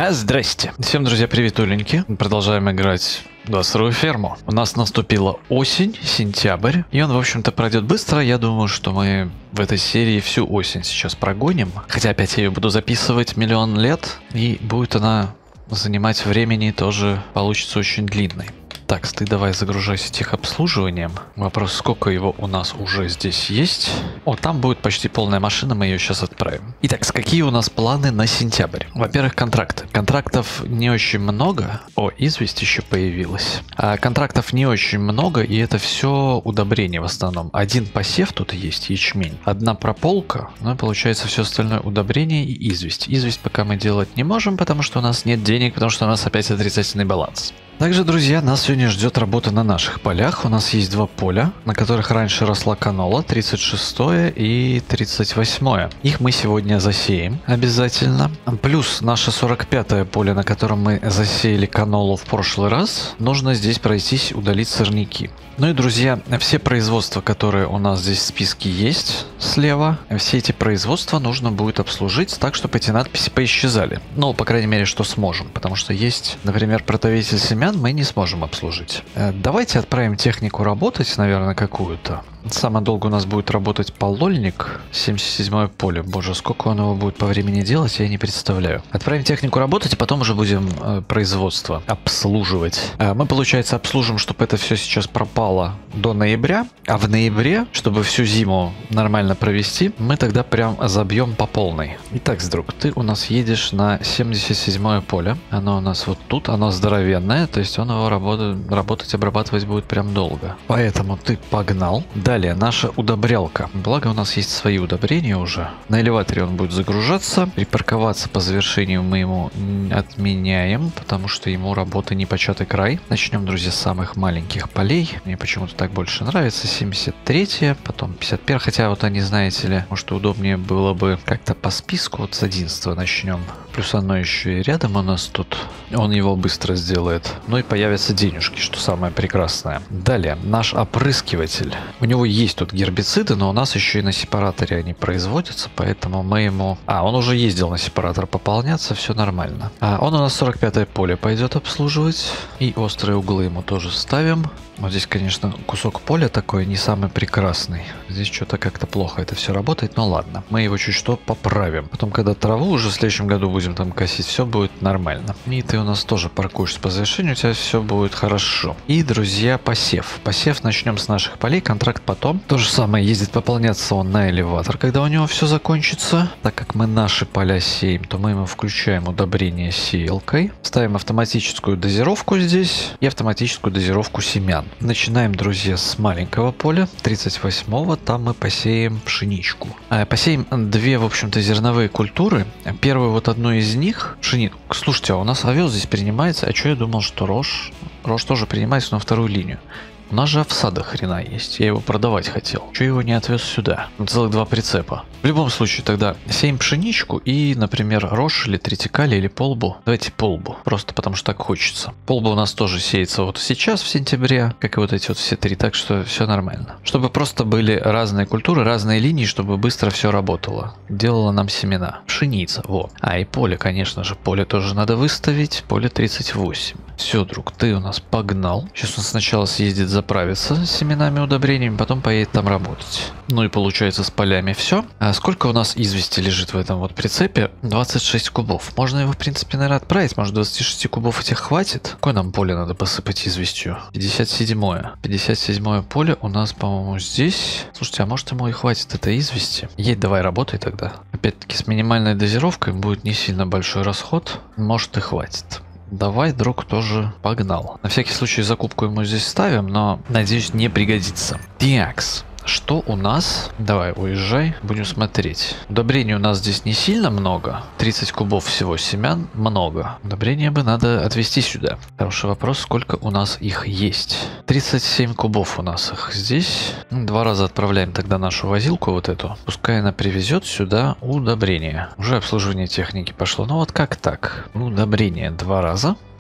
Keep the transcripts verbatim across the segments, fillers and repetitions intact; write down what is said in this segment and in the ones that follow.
А, здрасте. Всем, друзья, привет, уленьки. Продолжаем играть в сырую ферму. У нас наступила осень, сентябрь, и он, в общем-то, пройдет быстро. Я думаю, что мы в этой серии всю осень сейчас прогоним. Хотя опять я ее буду записывать миллион лет, и будет она занимать времени тоже получится очень длинной. Так, ты давай загружайся техобслуживанием. Вопрос, сколько его у нас уже здесь есть. О, там будет почти полная машина, мы ее сейчас отправим. Итак, какие у нас планы на сентябрь? Во-первых, контракты. Контрактов не очень много. О, известь еще появилась. А контрактов не очень много, и это все удобрения в основном. Один посев тут есть, ячмень. Одна прополка, ну и получается все остальное удобрение и известь. Известь пока мы делать не можем, потому что у нас нет денег, потому что у нас опять отрицательный баланс. Также, друзья, нас сегодня ждет работа на наших полях. У нас есть два поля, на которых раньше росла канола, тридцать шестое и тридцать восьмое. Их мы сегодня засеем обязательно. Плюс наше сорок пятое поле, на котором мы засеяли канолу в прошлый раз. Нужно здесь пройтись, удалить сорняки. Ну и, друзья, все производства, которые у нас здесь в списке есть слева, все эти производства нужно будет обслужить так, чтобы эти надписи поисчезали. Ну, по крайней мере, что сможем, потому что есть, например, протовитель семян мы не сможем обслужить. Давайте отправим технику работать, наверное, какую-то. Самое долго у нас будет работать полольник, семьдесят седьмое поле. Боже, сколько он его будет по времени делать, я не представляю. Отправим технику работать, и потом уже будем э, производство обслуживать. Э, мы, получается, обслужим, чтобы это все сейчас пропало до ноября. А в ноябре, чтобы всю зиму нормально провести, мы тогда прям забьем по полной. Итак, друг, ты у нас едешь на семьдесят седьмое поле. Оно у нас вот тут, оно здоровенное, то есть он его работать, работать, обрабатывать будет прям долго. Поэтому ты погнал. Далее, наша удобрялка. Благо у нас есть свои удобрения уже. На элеваторе он будет загружаться. Припарковаться по завершению мы ему отменяем, потому что ему работа не початый край. Начнем, друзья, с самых маленьких полей. Мне почему-то так больше нравится. семьдесят третье, потом пятьдесят первое. Хотя вот они, знаете ли, может удобнее было бы как-то по списку. Вот с одиннадцатого начнем. Плюс оно еще и рядом у нас тут. Он его быстро сделает. Ну и появятся денежки, что самое прекрасное. Далее, наш опрыскиватель. У него есть тут гербициды, но у нас еще и на сепараторе они производятся, поэтому мы ему... А, он уже ездил на сепаратор пополняться, все нормально. А он у нас сорок пятое поле пойдет обслуживать. И острые углы ему тоже ставим. Вот здесь, конечно, кусок поля такой не самый прекрасный. Здесь что-то как-то плохо это все работает, но ладно. Мы его чуть что поправим. Потом, когда траву уже в следующем году будем там косить, все будет нормально. И ты у нас тоже паркуешься по завершению, у тебя все будет хорошо. И, друзья, посев. Посев начнем с наших полей, контракт потом. То же самое, ездит пополняться он на элеватор, когда у него все закончится. Так как мы наши поля сеем, то мы ему включаем удобрение сеялкой. Ставим автоматическую дозировку здесь и автоматическую дозировку семян. Начинаем, друзья, с маленького поля, тридцать восьмого, там мы посеем пшеничку. А, посеем две, в общем-то, зерновые культуры. Первую вот одну из них, пшеницу. Слушайте, а у нас овес здесь принимается, а что я думал, что рожь? Рожь тоже принимается, но вторую линию. У нас же овса до хрена есть, я его продавать хотел. Чего его не отвез сюда? Целых два прицепа. В любом случае тогда сеем пшеничку и, например, рожь или тритикали или полбу. Давайте полбу, просто потому что так хочется. Полба у нас тоже сеется вот сейчас в сентябре, как и вот эти вот все три, так что все нормально. Чтобы просто были разные культуры, разные линии, чтобы быстро все работало. Делала нам семена. Пшеница, вот. А и поле, конечно же, поле тоже надо выставить. Поле тридцать восемь. Все, друг, ты у нас погнал. Сейчас он сначала съездит заправиться с семенами, удобрениями, потом поедет там работать. Ну и получается с полями все. А сколько у нас извести лежит в этом вот прицепе? двадцать шесть кубов. Можно его, в принципе, наверное, отправить. Может, двадцати шести кубов этих хватит? Какое нам поле надо посыпать известью? пятьдесят седьмое. пятьдесят седьмое поле у нас, по-моему, здесь. Слушайте, а может ему и хватит этой извести? Едь, давай, работай тогда. Опять-таки, с минимальной дозировкой будет не сильно большой расход. Может, и хватит. Давай, друг, тоже погнал. На всякий случай закупку ему здесь ставим, но, надеюсь, не пригодится. Такс. Что у нас? Давай, уезжай, будем смотреть. Удобрений у нас здесь не сильно много. тридцать кубов всего семян много. Удобрения бы надо отвезти сюда. Хороший вопрос, сколько у нас их есть. тридцать семь кубов у нас их здесь. Два раза отправляем тогда нашу возилку вот эту. Пускай она привезет сюда удобрения. Уже обслуживание техники пошло. Ну вот как так? Удобрение два раза.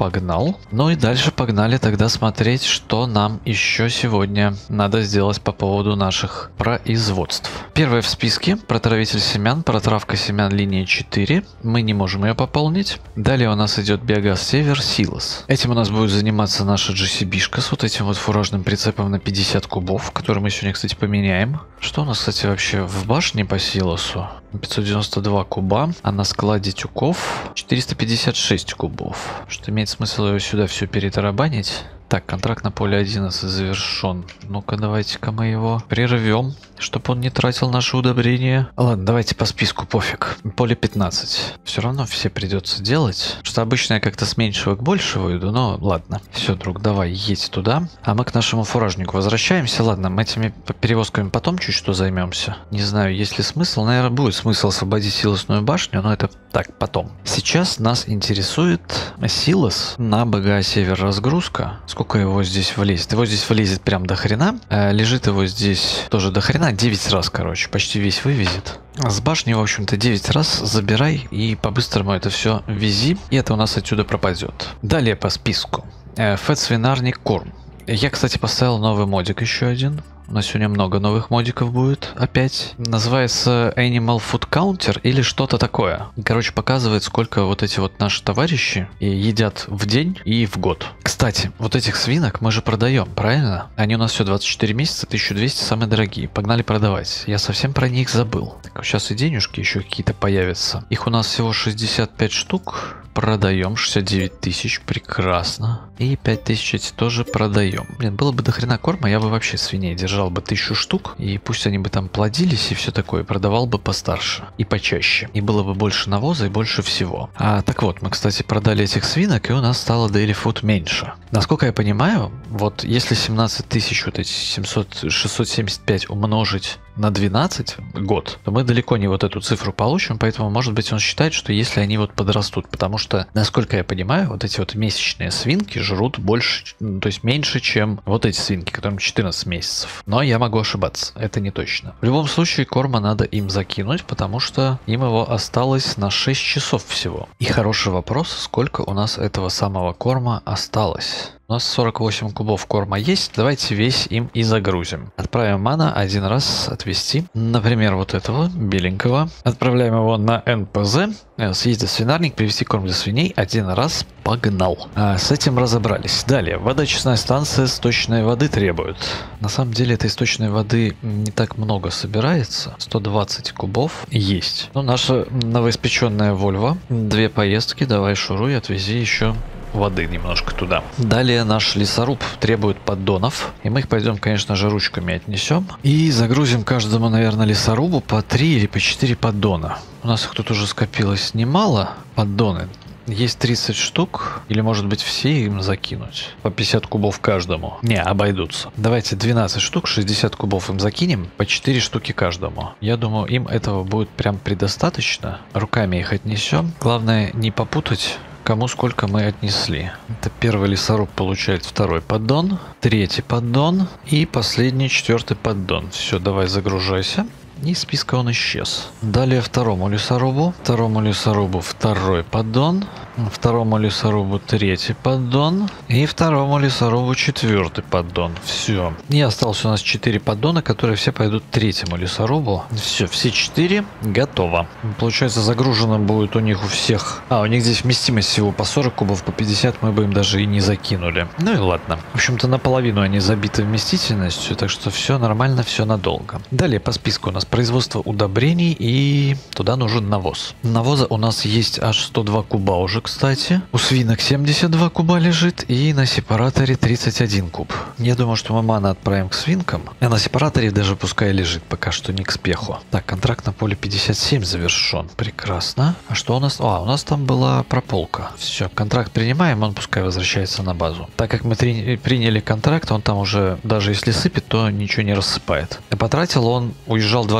погнал. Ну и дальше погнали тогда смотреть, что нам еще сегодня надо сделать по поводу наших производств. Первое в списке — протравитель семян, протравка семян линии четыре. Мы не можем ее пополнить. Далее у нас идет биогаз север, силос. Этим у нас будет заниматься наша джи си би-шка с вот этим вот фуражным прицепом на пятьдесят кубов, который мы сегодня, кстати, поменяем. Что у нас, кстати, вообще в башне по силосу? пятьсот девяносто два куба, а на складе тюков четыреста пятьдесят шесть кубов. Что имеет смысл ее сюда все перетарабанить. Так, контракт на поле одиннадцать завершен. Ну-ка, давайте-ка мы его прервем, чтобы он не тратил наши удобрения. Ладно, давайте по списку, пофиг. Поле пятнадцать. Все равно все придется делать. Что обычно я как-то с меньшего к большему иду, но ладно. Все, друг, давай, едь туда. А мы к нашему фуражнику возвращаемся. Ладно, мы этими перевозками потом чуть что займемся. Не знаю, есть ли смысл. Наверное, будет смысл освободить силосную башню, но это так, потом. Сейчас нас интересует силос на БГА Север разгрузка. Сколько его здесь влезет? Его здесь влезет прям до хрена. Э, лежит его здесь тоже до хрена. девять раз, короче. Почти весь вывезет. С башни, в общем-то, девять раз забирай и по-быстрому это все вези. И это у нас отсюда пропадет. Далее по списку. Э, Фэт свинарник корм. Я, кстати, поставил новый модик еще один. У нас сегодня много новых модиков будет опять. Называется Animal Food Counter или что-то такое. Короче, показывает, сколько вот эти вот наши товарищи едят в день и в год. Кстати, вот этих свинок мы же продаем, правильно? Они у нас все двадцать четыре месяца, тысяча двести, самые дорогие. Погнали продавать. Я совсем про них забыл. Так, сейчас и денежки еще какие-то появятся. Их у нас всего шестьдесят пять штук. Продаем шестьдесят девять тысяч, прекрасно. И пять тысяч эти тоже продаем. Блин, было бы до хрена корма, я бы вообще свиней держал бы тысячу штук. И пусть они бы там плодились и все такое. Продавал бы постарше и почаще. И было бы больше навоза и больше всего. А, так вот, мы, кстати, продали этих свинок, и у нас стало daily food меньше. Насколько я понимаю, вот если семнадцать тысяч, вот эти семьсот, шестьсот семьдесят пять умножить на двенадцать год, то мы далеко не вот эту цифру получим, поэтому, может быть, он считает, что если они вот подрастут, потому что, насколько я понимаю, вот эти вот месячные свинки жрут больше, то есть меньше, чем вот эти свинки, которым четырнадцать месяцев. Но я могу ошибаться, это не точно. В любом случае, корма надо им закинуть, потому что им его осталось на шесть часов всего. И хороший вопрос, сколько у нас этого самого корма осталось. У нас сорок восемь кубов корма есть, давайте весь им и загрузим. Отправим мана один раз отвезти, например, вот этого беленького. Отправляем его на эн пэ зэ, съездить в свинарник, привезти корм для свиней, один раз, погнал. А, с этим разобрались. Далее, водоочистная станция сточной воды требует. На самом деле этой сточной воды не так много собирается, сто двадцать кубов есть. Но наша новоиспеченная Volvo, две поездки, давай шуруй, отвези еще воды немножко туда. Далее наш лесоруб требует поддонов. И мы их пойдем, конечно же, ручками отнесем. И загрузим каждому, наверное, лесорубу по три или по четыре поддона. У нас их тут уже скопилось немало. Поддоны. Есть тридцать штук. Или, может быть, все им закинуть. По пятьдесят кубов каждому. Не, обойдутся. Давайте двенадцать штук, шестьдесят кубов им закинем. По четыре штуки каждому. Я думаю, им этого будет прям предостаточно. Руками их отнесем. Главное, не попутать, кому сколько мы отнесли. Это первый лесоруб получает второй поддон, третий поддон и последний четвертый поддон. Все, давай загружайся. И из списка он исчез. Далее второму лесорубу. Второму лесорубу второй поддон. Второму лесорубу третий поддон. И второму лесорубу четвертый поддон. Все. И осталось у нас четыре поддона, которые все пойдут третьему лесорубу. Все, все четыре готово. Получается, загруженным будет у них у всех. А, у них здесь вместимость всего по сорок кубов, по пятьдесят мы бы им даже и не закинули. Ну и ладно. В общем-то, наполовину они забиты вместительностью, так что все нормально, все надолго. Далее по списку у нас производство удобрений, и туда нужен навоз. Навоза у нас есть аж сто два куба уже, кстати. У свинок семьдесят два куба лежит, и на сепараторе тридцать один куб. Я думаю, что мы мана отправим к свинкам, а на сепараторе даже пускай лежит, пока что не к спеху. Так, контракт на поле пятьдесят семь завершен. Прекрасно. А что у нас? А, у нас там была прополка. Все, контракт принимаем, он пускай возвращается на базу. Так как мы три... приняли контракт, он там уже, даже если сыпет, то ничего не рассыпает. И потратил он, уезжал двадцать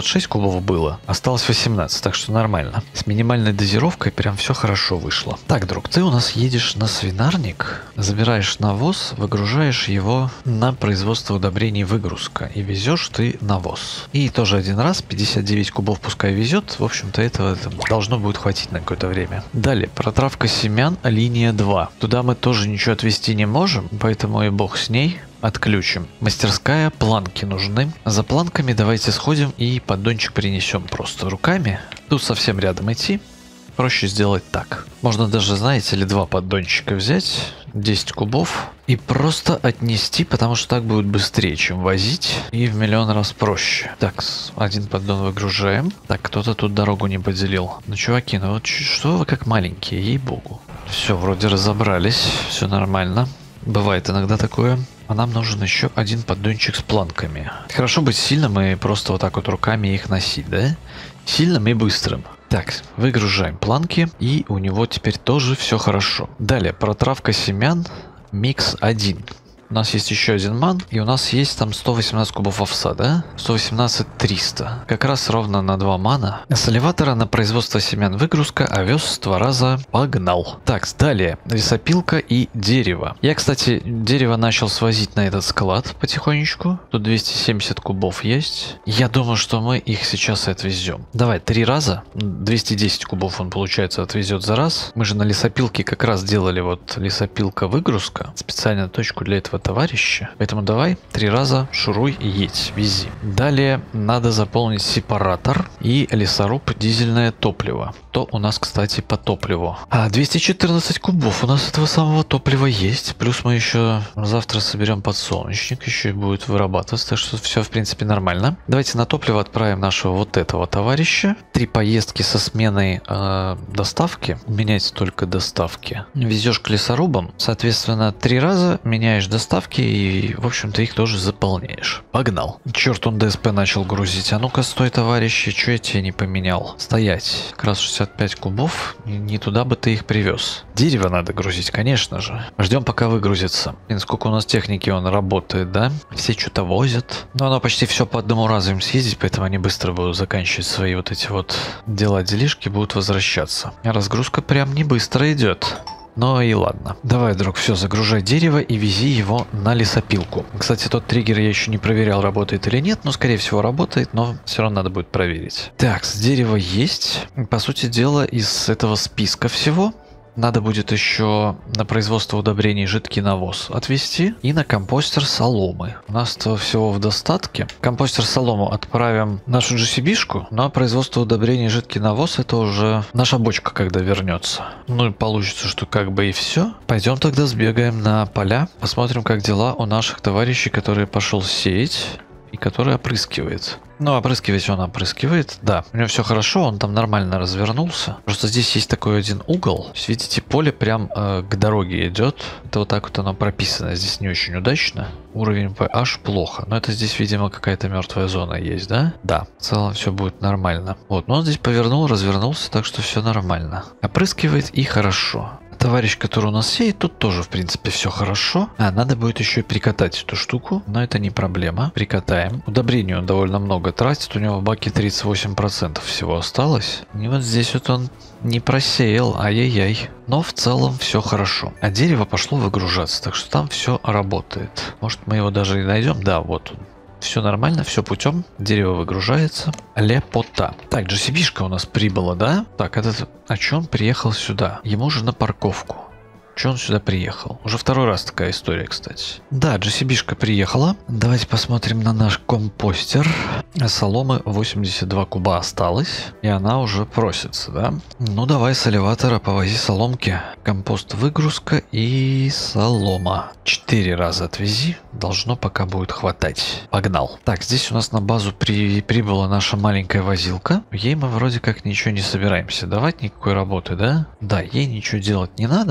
двадцать шесть кубов было, осталось восемнадцать, так что нормально. С минимальной дозировкой прям все хорошо вышло. Так, друг, ты у нас едешь на свинарник, забираешь навоз, выгружаешь его на производство удобрений выгрузка и везешь ты навоз. И тоже один раз, пятьдесят девять кубов пускай везет, в общем-то этого должно будет хватить на какое-то время. Далее, протравка семян, линия два. Туда мы тоже ничего отвезти не можем, поэтому и бог с ней. Отключим. Мастерская, планки нужны. За планками давайте сходим и поддончик принесем просто руками. Тут совсем рядом идти. Проще сделать так. Можно даже, знаете ли, два поддончика взять, десять кубов, и просто отнести, потому что так будет быстрее, чем возить, и в миллион раз проще. Так, один поддон выгружаем. Так, кто-то тут дорогу не поделил. Ну, чуваки, ну вот что вы как маленькие, ей-богу. Все, вроде разобрались, все нормально. Бывает иногда такое. А нам нужен еще один поддончик с планками. Хорошо быть сильным и просто вот так вот руками их носить, да? Сильным и быстрым. Так, выгружаем планки, и у него теперь тоже все хорошо. Далее, протравка семян, микс один. У нас есть еще один ман, и у нас есть там сто восемнадцать кубов овса, да? сто восемнадцать триста. Как раз ровно на два мана. С элеватора на производство семян выгрузка, овес два раза погнал. Так, далее, лесопилка и дерево. Я, кстати, дерево начал свозить на этот склад потихонечку. Тут двести семьдесят кубов есть. Я думаю, что мы их сейчас и отвезем. Давай, три раза. двести десять кубов он, получается, отвезет за раз. Мы же на лесопилке как раз делали вот лесопилка выгрузка. Специально точку для этого товарища. Поэтому давай три раза шуруй и едь, вези. Далее надо заполнить сепаратор и лесоруб дизельное топливо. То у нас, кстати, по топливу. А, двести четырнадцать кубов у нас этого самого топлива есть. Плюс мы еще завтра соберем подсолнечник, еще и будет вырабатываться, так что все, в принципе, нормально. Давайте на топливо отправим нашего вот этого товарища. Три поездки со сменой э, доставки. Менять только доставки. Везешь к лесорубам. Соответственно, три раза меняешь доставки и, в общем-то, их тоже заполняешь. Погнал. Черт, он ДСП начал грузить. А ну-ка, стой, товарищи, что я тебе не поменял? Стоять. Как раз шестьдесят пять кубов. Не туда бы ты их привез. Дерево надо грузить, конечно же. Ждем, пока выгрузится. Блин, сколько у нас техники он работает, да? Все что-то возят. Но оно почти все по одному разу им съездить, поэтому они быстро будут заканчивать свои вот эти вот дела, делишки, будут возвращаться. А разгрузка прям не быстро идет. Ну и ладно. Давай, друг, все, загружай дерево и вези его на лесопилку. Кстати, тот триггер я еще не проверял, работает или нет, но, скорее всего, работает, но все равно надо будет проверить. Так, с дерева есть. По сути дела, из этого списка всего надо будет еще на производство удобрений жидкий навоз отвезти и на компостер соломы. У нас этого всего в достатке. Компостер солому отправим нашу джи си би-шку, но производство удобрений жидкий навоз это уже наша бочка, когда вернется. Ну и получится, что как бы и все. Пойдем тогда сбегаем на поля, посмотрим, как дела у наших товарищей, которые пошел сеять и который опрыскивает. Ну, опрыскивать он опрыскивает, да. У него все хорошо, он там нормально развернулся. Просто здесь есть такой один угол. То есть, видите, поле прям э, к дороге идет. Это вот так вот оно прописано. Здесь не очень удачно. Уровень pH плохо. Но это здесь, видимо, какая-то мертвая зона есть, да? Да. В целом все будет нормально. Вот, но он здесь повернул, развернулся, так что все нормально. Опрыскивает и хорошо. Товарищ, который у нас сеет, тут тоже, в принципе, все хорошо. А, надо будет еще и прикатать эту штуку, но это не проблема. Прикатаем. Удобрений он довольно много тратит, у него в баке тридцать восемь процентов всего осталось. И вот здесь вот он не просеял, ай-яй-яй. Но в целом все хорошо. А дерево пошло выгружаться, так что там все работает. Может, мы его даже и найдем? Да, вот он. Все нормально, все путем. Дерево выгружается. Лепота. Так, джи си би-шка у нас прибыла, да? Так, этот... А чё он приехал сюда? Ему же на парковку. Чё он сюда приехал? Уже второй раз такая история, кстати. Да, джи си би-шка приехала. Давайте посмотрим на наш компостер. Соломы восемьдесят два куба осталось. И она уже просится, да? Ну, давай с элеватора повози соломки. Компост выгрузка и солома. Четыре раза отвези. Должно пока будет хватать. Погнал. Так, здесь у нас на базу при... прибыла наша маленькая возилка. Ей мы вроде как ничего не собираемся давать, никакой работы, да? Да, ей ничего делать не надо, поэтому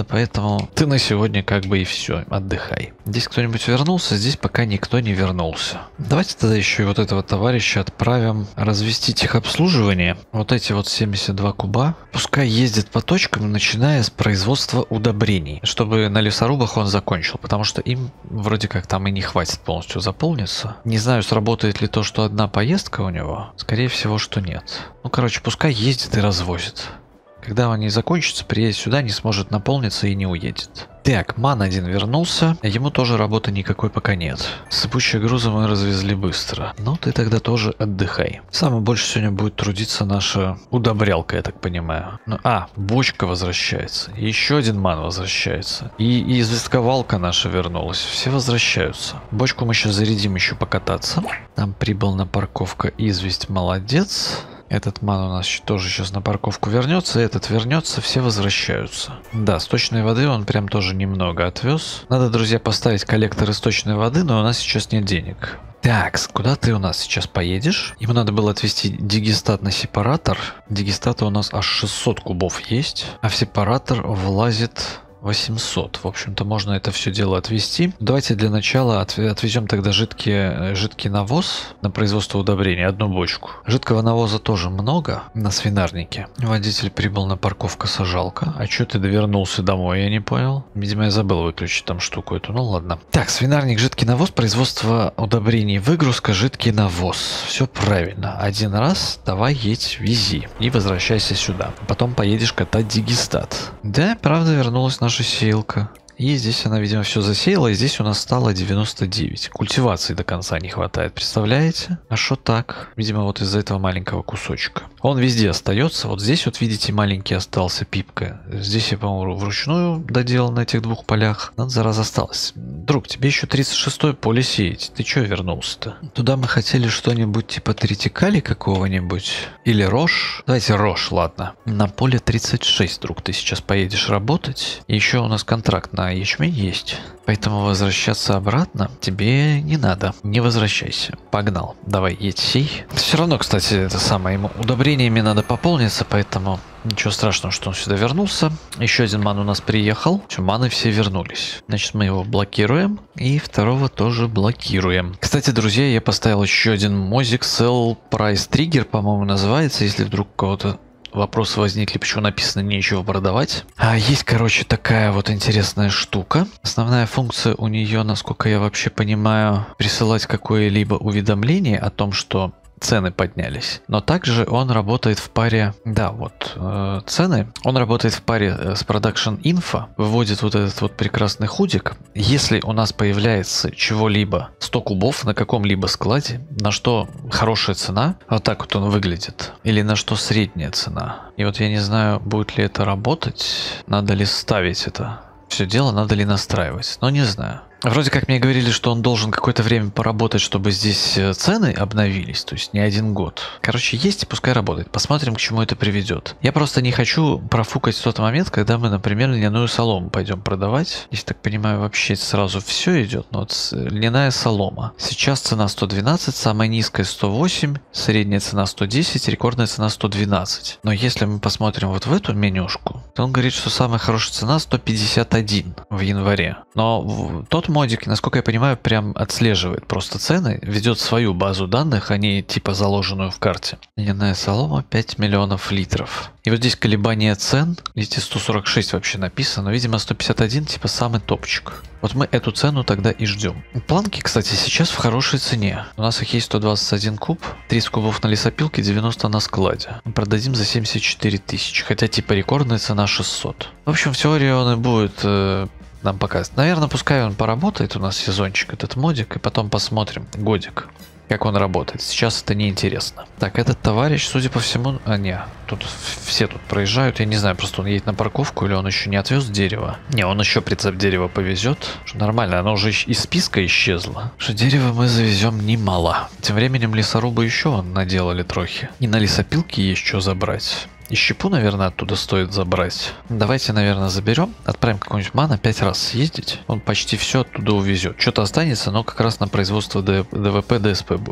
Поэтому ты на сегодня как бы и все, отдыхай. Здесь кто-нибудь вернулся? Здесь пока никто не вернулся. Давайте тогда еще и вот этого товарища отправим развести техобслуживание. Вот эти вот семьдесят два куба. Пускай ездит по точкам, начиная с производства удобрений. Чтобы на лесорубах он закончил, потому что им вроде как там и не хватит полностью заполниться. Не знаю, сработает ли то, что одна поездка у него. Скорее всего, что нет. Ну, короче, пускай ездит и развозит. Когда они закончатся, приедет сюда, не сможет наполниться и не уедет. Так, ман один вернулся. Ему тоже работы никакой пока нет. Сыпучие грузы мы развезли быстро. Ну, ты тогда тоже отдыхай. Самое больше сегодня будет трудиться наша удобрялка, я так понимаю. Ну, а, бочка возвращается. Еще один ман возвращается. И, и известковалка наша вернулась. Все возвращаются. Бочку мы сейчас зарядим еще покататься. Там прибыл на парковка известь, молодец. Этот ман у нас тоже сейчас на парковку вернется, этот вернется, все возвращаются. Да, сточной воды он прям тоже немного отвез. Надо, друзья, поставить коллектор источной воды, но у нас сейчас нет денег. Так, куда ты у нас сейчас поедешь? Ему надо было отвезти дигестат на сепаратор. Дигестата у нас аж шестьсот кубов есть, а в сепаратор влазит восемьсот. В общем-то, можно это все дело отвезти. Давайте для начала отвезем тогда жидкий, жидкий навоз на производство удобрений, одну бочку. Жидкого навоза тоже много на свинарнике. Водитель прибыл на парковку сажалка. А что ты довернулся домой, я не понял. Видимо, я забыл выключить там штуку эту. Ну ладно. Так, свинарник, жидкий навоз, производство удобрений, выгрузка, жидкий навоз. Все правильно. Один раз давай едь, вези и возвращайся сюда. Потом поедешь катать дигестат. Да, правда, вернулась наша наша сеялка. И здесь она, видимо, все засеяла, и здесь у нас стало девяносто девять. Культивации до конца не хватает, представляете? А что так? Видимо, вот из-за этого маленького кусочка. Он везде остается. Вот здесь вот, видите, маленький остался пипка. Здесь я, по-моему, вручную доделал на этих двух полях. Надо, зараза, осталось. Друг, тебе еще тридцать шестое поле сеять. Ты че вернулся-то? Туда мы хотели что-нибудь типа тритикали какого-нибудь. Или рожь. Давайте рожь, ладно. На поле тридцать шесть, друг, ты сейчас поедешь работать. И еще у нас контракт на ячмень есть. Поэтому возвращаться обратно тебе не надо. Не возвращайся. Погнал. Давай, едь сей. Все равно, кстати, это самое, ему удобрениями надо пополниться, поэтому ничего страшного, что он сюда вернулся. Еще один ман у нас приехал. Все, маны все вернулись. Значит, мы его блокируем. И второго тоже блокируем. Кстати, друзья, я поставил еще один мозик. Sell Price Trigger, по-моему, называется. Если вдруг у кого-то вопросы возникли, почему написано нечего продавать. А есть, короче, такая вот интересная штука. Основная функция у нее, насколько я вообще понимаю, присылать какое-либо уведомление о том, что цены поднялись. Но также он работает в паре, да, вот э, цены. Он работает в паре с Production Info, выводит вот этот вот прекрасный худик. Если у нас появляется чего-либо сто кубов на каком-либо складе, на что хорошая цена, вот так вот он выглядит, или на что средняя цена. И вот я не знаю, будет ли это работать, надо ли ставить это. Все дело, надо ли настраивать, но не знаю. Вроде как мне говорили, что он должен какое-то время поработать, чтобы здесь цены обновились, то есть не один год. Короче, есть и пускай работает. Посмотрим, к чему это приведет. Я просто не хочу профукать в тот момент, когда мы, например, льняную солому пойдем продавать. Если так понимаю, вообще сразу все идет, но вот льняная солома. Сейчас цена сто двенадцать, самая низкая сто восемь, средняя цена сто десять, рекордная цена сто двенадцать. Но если мы посмотрим вот в эту менюшку, то он говорит, что самая хорошая цена сто пятьдесят один в январе. Но тот модик, насколько я понимаю, прям отслеживает просто цены, ведет свою базу данных, а не типа заложенную в карте. Льняная солома пять миллионов литров. И вот здесь колебания цен, видите, сто сорок шесть вообще написано, видимо сто пятьдесят один типа самый топчик. Вот мы эту цену тогда и ждем. Планки, кстати, сейчас в хорошей цене. У нас их есть сто двадцать один куб, тридцать кубов на лесопилке, девяносто на складе. Мы продадим за семьдесят четыре тысячи, хотя типа рекордная цена шестьсот. В общем, в теории он и будет э, нам показывать. Наверное, пускай он поработает у нас сезончик, этот модик, и потом посмотрим годик, как он работает. Сейчас это неинтересно. Так, этот товарищ, судя по всему... А, не, тут все тут проезжают. Я не знаю, просто он едет на парковку или он еще не отвез дерево. Не, он еще прицеп дерева повезет. Что нормально, оно уже из списка исчезло. Что дерево мы завезем немало. Тем временем лесорубы еще наделали трохи. И на лесопилке есть что забрать. И щепу, наверное, оттуда стоит забрать. Давайте, наверное, заберем. Отправим какой-нибудь мана пять раз съездить. Он почти все оттуда увезет. Что-то останется, но как раз на производство ДВП, ДСП будет.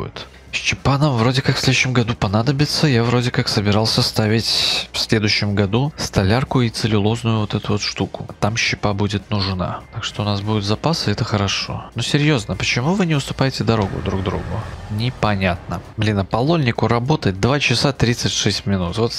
Щепанов вроде как в следующем году понадобится. Я вроде как собирался ставить в следующем году столярку и целлюлозную вот эту вот штуку. Там щепа будет нужна. Так что у нас будут запасы, это хорошо. Ну серьезно, почему вы не уступаете дорогу друг другу? Непонятно. Блин, а по лольнику работает два часа тридцать шесть минут. Вот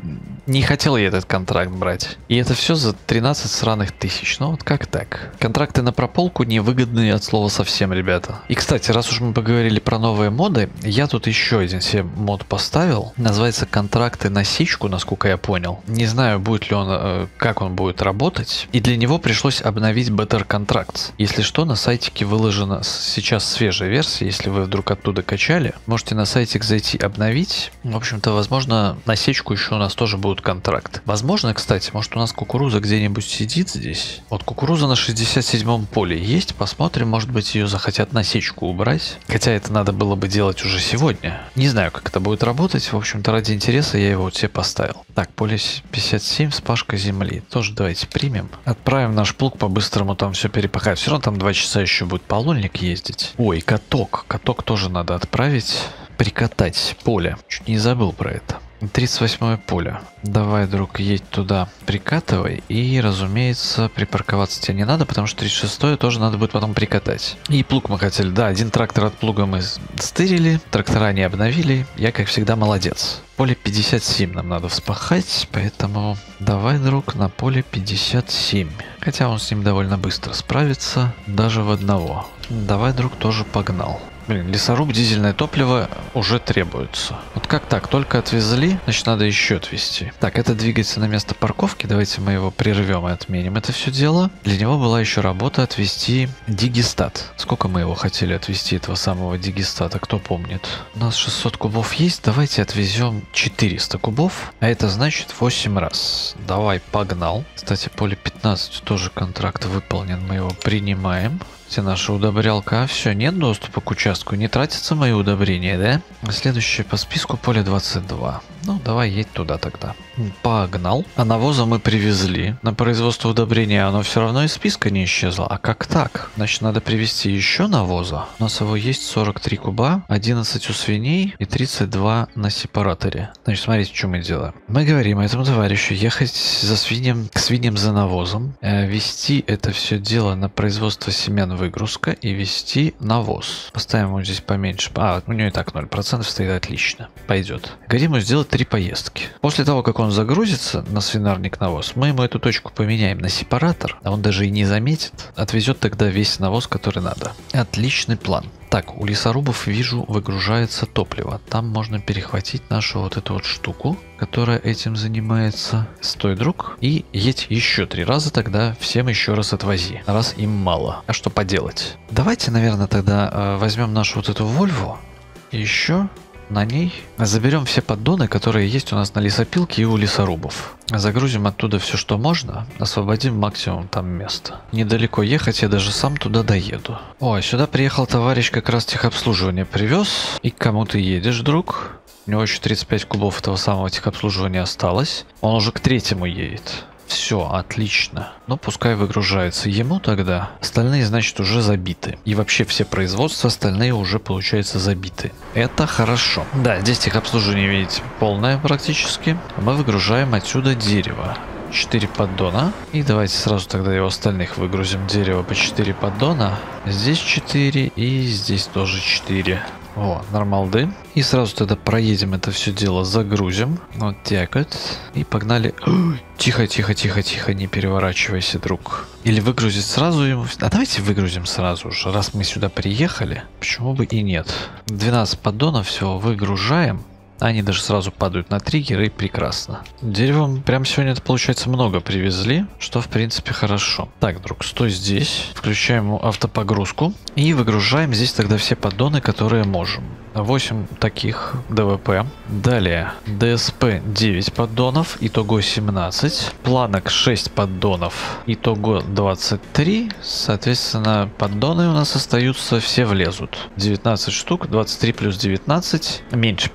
не хотел я этот контракт брать. И это все за тринадцать сраных тысяч. Ну вот как так? Контракты на прополку невыгодные от слова совсем, ребята. И кстати, раз уж мы поговорили про новые моды, я тут еще один себе мод поставил. Называется контракты на сечку, насколько я понял. Не знаю, будет ли он, как он будет работать. И для него пришлось обновить Better Contracts. Если что, на сайтике выложена сейчас свежая версия. Если вы вдруг оттуда качали, можете на сайтик зайти обновить. В общем-то, возможно, на сечку еще у нас тоже будут контракты. Возможно, кстати, может у нас кукуруза где-нибудь сидит здесь. Вот кукуруза на шестьдесят седьмом поле есть. Посмотрим, может быть, ее захотят на сечку убрать. Хотя это надо было бы делать уже сегодня. Не знаю, как это будет работать. В общем-то, ради интереса я его вот себе поставил. Так, поле пятьдесят семь, вспашка земли. Тоже давайте примем. Отправим наш плуг по-быстрому там все перепахать. Все равно там два часа еще будет по лольник ездить. Ой, каток. Каток тоже надо отправить. Прикатать поле. Чуть не забыл про это. тридцать восьмое поле. Давай, друг, едь туда, прикатывай. И, разумеется, припарковаться тебе не надо, потому что тридцать шестое тоже надо будет потом прикатать. И плуг мы хотели. Да, один трактор от плуга мы стырили, трактора не обновили. Я, как всегда, молодец. Поле пятьдесят семь нам надо вспахать, поэтому давай, друг, на поле пятьдесят семь. Хотя он с ним довольно быстро справится, даже в одного. Давай, друг, тоже погнал. Блин, лесоруб, дизельное топливо уже требуется. Вот как так? Только отвезли, значит надо еще отвезти. Так, это двигается на место парковки. Давайте мы его прервем и отменим это все дело. Для него была еще работа отвезти дигистат. Сколько мы его хотели отвезти, этого самого дигистата, кто помнит? У нас шестьсот кубов есть, давайте отвезем четыреста кубов. А это значит восемь раз. Давай, погнал. Кстати, поле пятнадцать тоже контракт выполнен, мы его принимаем. Все наша удобрялка. А все, нет доступа к участку, не тратятся мои удобрения, да? Следующее по списку поле двадцать два. Ну, давай едь туда тогда. Погнал. А навоза мы привезли. На производство удобрения оно все равно из списка не исчезло. А как так? Значит, надо привезти еще навоза. У нас его есть сорок три куба, одиннадцать у свиней и тридцать два на сепараторе. Значит, смотрите, что мы делаем. Мы говорим этому товарищу ехать за свиньям, к свиньям за навозом, э, вести это все дело на производство семян выгрузка и вести навоз. Поставим его здесь поменьше. А, у него и так ноль процентов стоит, отлично. Пойдет. Говорим ему сделать три поездки. После того, как он загрузится на свинарник навоз, мы ему эту точку поменяем на сепаратор, а он даже и не заметит. Отвезет тогда весь навоз, который надо. Отличный план. Так, у лесорубов, вижу, выгружается топливо. Там можно перехватить нашу вот эту вот штуку, которая этим занимается. Стой, друг. И едь еще три раза, тогда всем еще раз отвози. Раз им мало. А что поделать? Давайте, наверное, тогда э, возьмем нашу вот эту Вольву. И еще на ней заберем все поддоны, которые есть у нас на лесопилке и у лесорубов. Загрузим оттуда все, что можно, освободим максимум там места. Недалеко ехать, я даже сам туда доеду. Ой, сюда приехал товарищ, как раз техобслуживание привез. И к кому ты едешь, друг? У него еще тридцать пять кубов этого самого техобслуживания осталось. Он уже к третьему едет. Все, отлично. Ну, пускай выгружается ему тогда. Остальные, значит, уже забиты. И вообще все производства остальные уже, получается, забиты. Это хорошо. Да, здесь техобслуживание, видите, полное практически. Мы выгружаем отсюда дерево. четыре поддона. И давайте сразу тогда его остальных выгрузим. Дерево по четыре поддона. Здесь четыре и здесь тоже четыре. О, нормалды. И сразу тогда проедем это все дело, загрузим. Вот так вот. И погнали. Ой, тихо, тихо, тихо, тихо, не переворачивайся, друг. Или выгрузить сразу ему. А давайте выгрузим сразу же, раз мы сюда приехали. Почему бы и нет? двенадцать поддонов, все, выгружаем. Они даже сразу падают на триггер, и прекрасно. Деревом прям сегодня это получается много привезли, что в принципе хорошо. Так, друг, стой здесь. Включаем автопогрузку. И выгружаем здесь тогда все поддоны, которые можем. восемь таких ДВП. Далее ДСП девять поддонов, итого семнадцать. Планок шесть поддонов, итого двадцать три. Соответственно, поддоны у нас остаются, все влезут. девятнадцать штук, двадцать три плюс девятнадцать. Меньше пятидесяти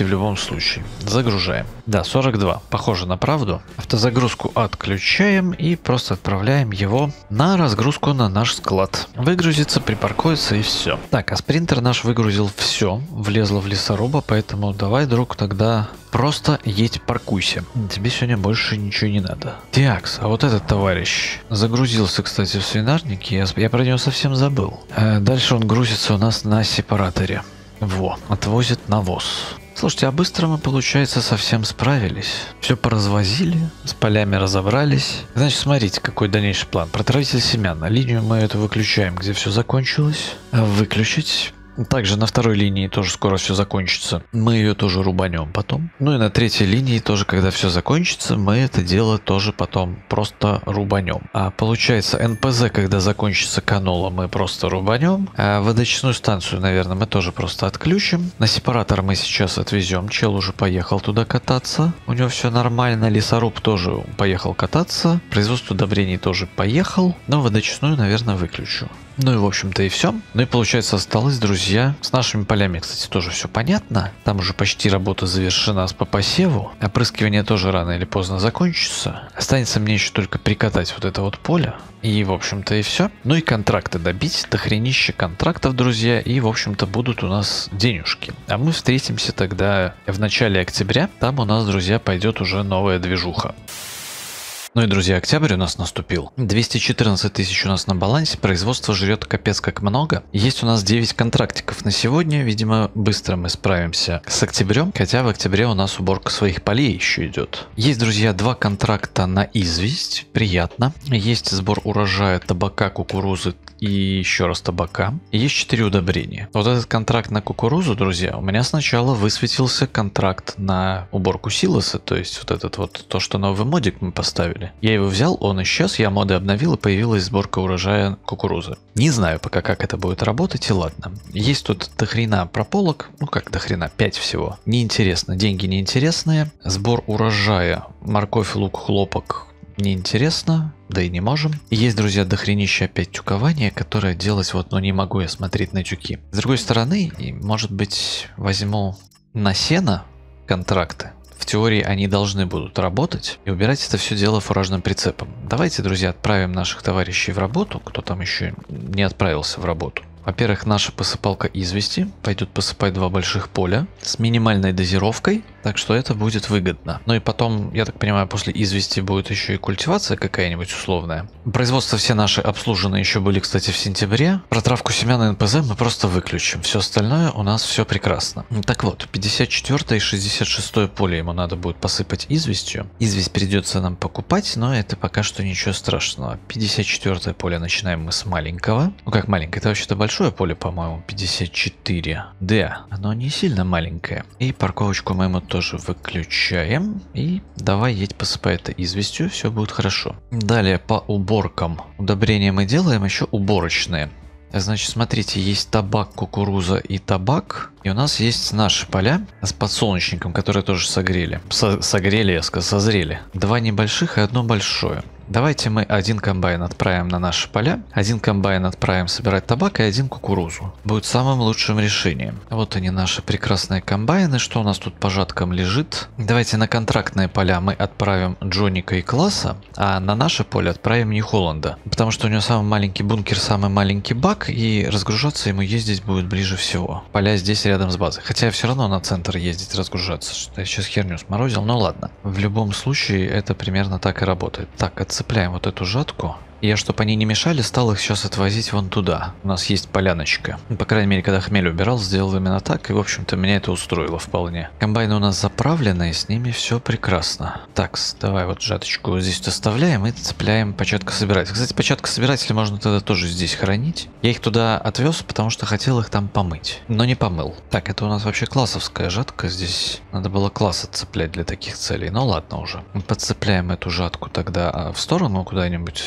в любом случае. Загружаем. Да, сорок два. Похоже на правду. Автозагрузку отключаем и просто отправляем его на разгрузку на наш склад. Выгрузится, припаркуется и все. Так, а спринтер наш выгрузил все. Влезло в лесоруба, поэтому давай, друг, тогда просто едь, паркуйся. Тебе сегодня больше ничего не надо. Тиакс, а вот этот товарищ загрузился, кстати, в свинарнике. Я, я про него совсем забыл. А дальше он грузится у нас на сепараторе. Во, отвозит навоз. Слушайте, а быстро мы, получается, совсем справились. Все поразвозили, с полями разобрались. Значит, смотрите, какой дальнейший план. Протравитель семян. Линию мы эту выключаем, где все закончилось. Выключить. Также на второй линии тоже скоро все закончится. Мы ее тоже рубанем потом. Ну и на третьей линии тоже, когда все закончится, мы это дело тоже потом просто рубанем. А получается, эн пэ зэ, когда закончится канола, мы просто рубанем. А водочную станцию, наверное, мы тоже просто отключим. На сепаратор мы сейчас отвезем. Чел уже поехал туда кататься. У него все нормально. Лесоруб тоже поехал кататься. Производство удобрений тоже поехал. Но водочную, наверное, выключу. Ну и, в общем-то, и все. Ну и, получается, осталось, друзья. С нашими полями, кстати, тоже все понятно. Там уже почти работа завершена по посеву. Опрыскивание тоже рано или поздно закончится. Останется мне еще только прикатать вот это вот поле. И, в общем-то, и все. Ну и контракты добить. Дохренище контрактов, друзья. И, в общем-то, будут у нас денежки. А мы встретимся тогда в начале октября. Там у нас, друзья, пойдет уже новая движуха. Ну и, друзья, октябрь у нас наступил. двести четырнадцать тысяч у нас на балансе, производство жрет капец как много. Есть у нас девять контрактиков на сегодня, видимо, быстро мы справимся с октябрем, хотя в октябре у нас уборка своих полей еще идет. Есть, друзья, два контракта на известь, приятно. Есть сбор урожая табака, кукурузы и еще раз табака. И есть четыре удобрения. Вот этот контракт на кукурузу, друзья, у меня сначала высветился контракт на уборку силоса, то есть вот этот вот, то, что новый модик мы поставили. Я его взял, он исчез, я моды обновил, и появилась сборка урожая кукурузы. Не знаю пока, как это будет работать, и ладно. Есть тут дохрена прополок, ну как дохрена, пять всего. Неинтересно, деньги неинтересные. Сбор урожая, морковь, лук, хлопок неинтересно, да и не можем. И есть, друзья, дохренище опять тюкование, которое делать вот, но не могу я смотреть на тюки. С другой стороны, может быть, возьму на сено контракты. В теории они должны будут работать и убирать это все дело фуражным прицепом. Давайте, друзья, отправим наших товарищей в работу, кто там еще не отправился в работу. Во-первых, наша посыпалка извести пойдет посыпать два больших поля с минимальной дозировкой, так что это будет выгодно. Ну и потом, я так понимаю, после извести будет еще и культивация какая-нибудь условная. Производства все наши обслужены еще были, кстати, в сентябре. Протравку семян эн пэ зэ мы просто выключим. Все остальное у нас все прекрасно. Так вот, пятьдесят четвёртое и шестьдесят шестое поле ему надо будет посыпать известью. Известь придется нам покупать, но это пока что ничего страшного. пятьдесят четвёртое поле начинаем мы с маленького. Ну как маленькое, это вообще-то большое поле, по-моему, пятьдесят четыре. Да, оно не сильно маленькое. И парковочку мы ему тоже выключаем. И давай едь, посыпай это известью, все будет хорошо. Далее по уборкам. Удобрения мы делаем еще уборочные. Значит, смотрите, есть табак, кукуруза и табак. И у нас есть наши поля с подсолнечником, которые тоже согрели. Со согрели, я сказал, созрели. Два небольших и одно большое. Давайте мы один комбайн отправим на наши поля, один комбайн отправим собирать табак и один кукурузу. Будет самым лучшим решением. Вот они, наши прекрасные комбайны. Что у нас тут по жаткам лежит? Давайте на контрактные поля мы отправим Джоника и Класса, а на наше поле отправим Нью-Холланда. Потому что у него самый маленький бункер, самый маленький бак, и разгружаться ему ездить будет ближе всего. Поля здесь рядом с базой. Хотя все равно на центр ездить, разгружаться. Что я сейчас херню сморозил, но ладно. В любом случае это примерно так и работает. Так, отцепляем вот эту жатку. Я, чтобы они не мешали, стал их сейчас отвозить вон туда. У нас есть поляночка. По крайней мере, когда хмель убирал, сделал именно так. И, в общем-то, меня это устроило вполне. Комбайны у нас заправлены, и с ними все прекрасно. Так, давай вот жаточку вот здесь оставляем и цепляем початкособиратель. Кстати, початкособиратели можно тогда тоже здесь хранить. Я их туда отвез, потому что хотел их там помыть. Но не помыл. Так, это у нас вообще классовская жатка. Здесь надо было класс отцеплять для таких целей. Ну ладно уже. Подцепляем эту жатку тогда в сторону куда-нибудь. Отвезем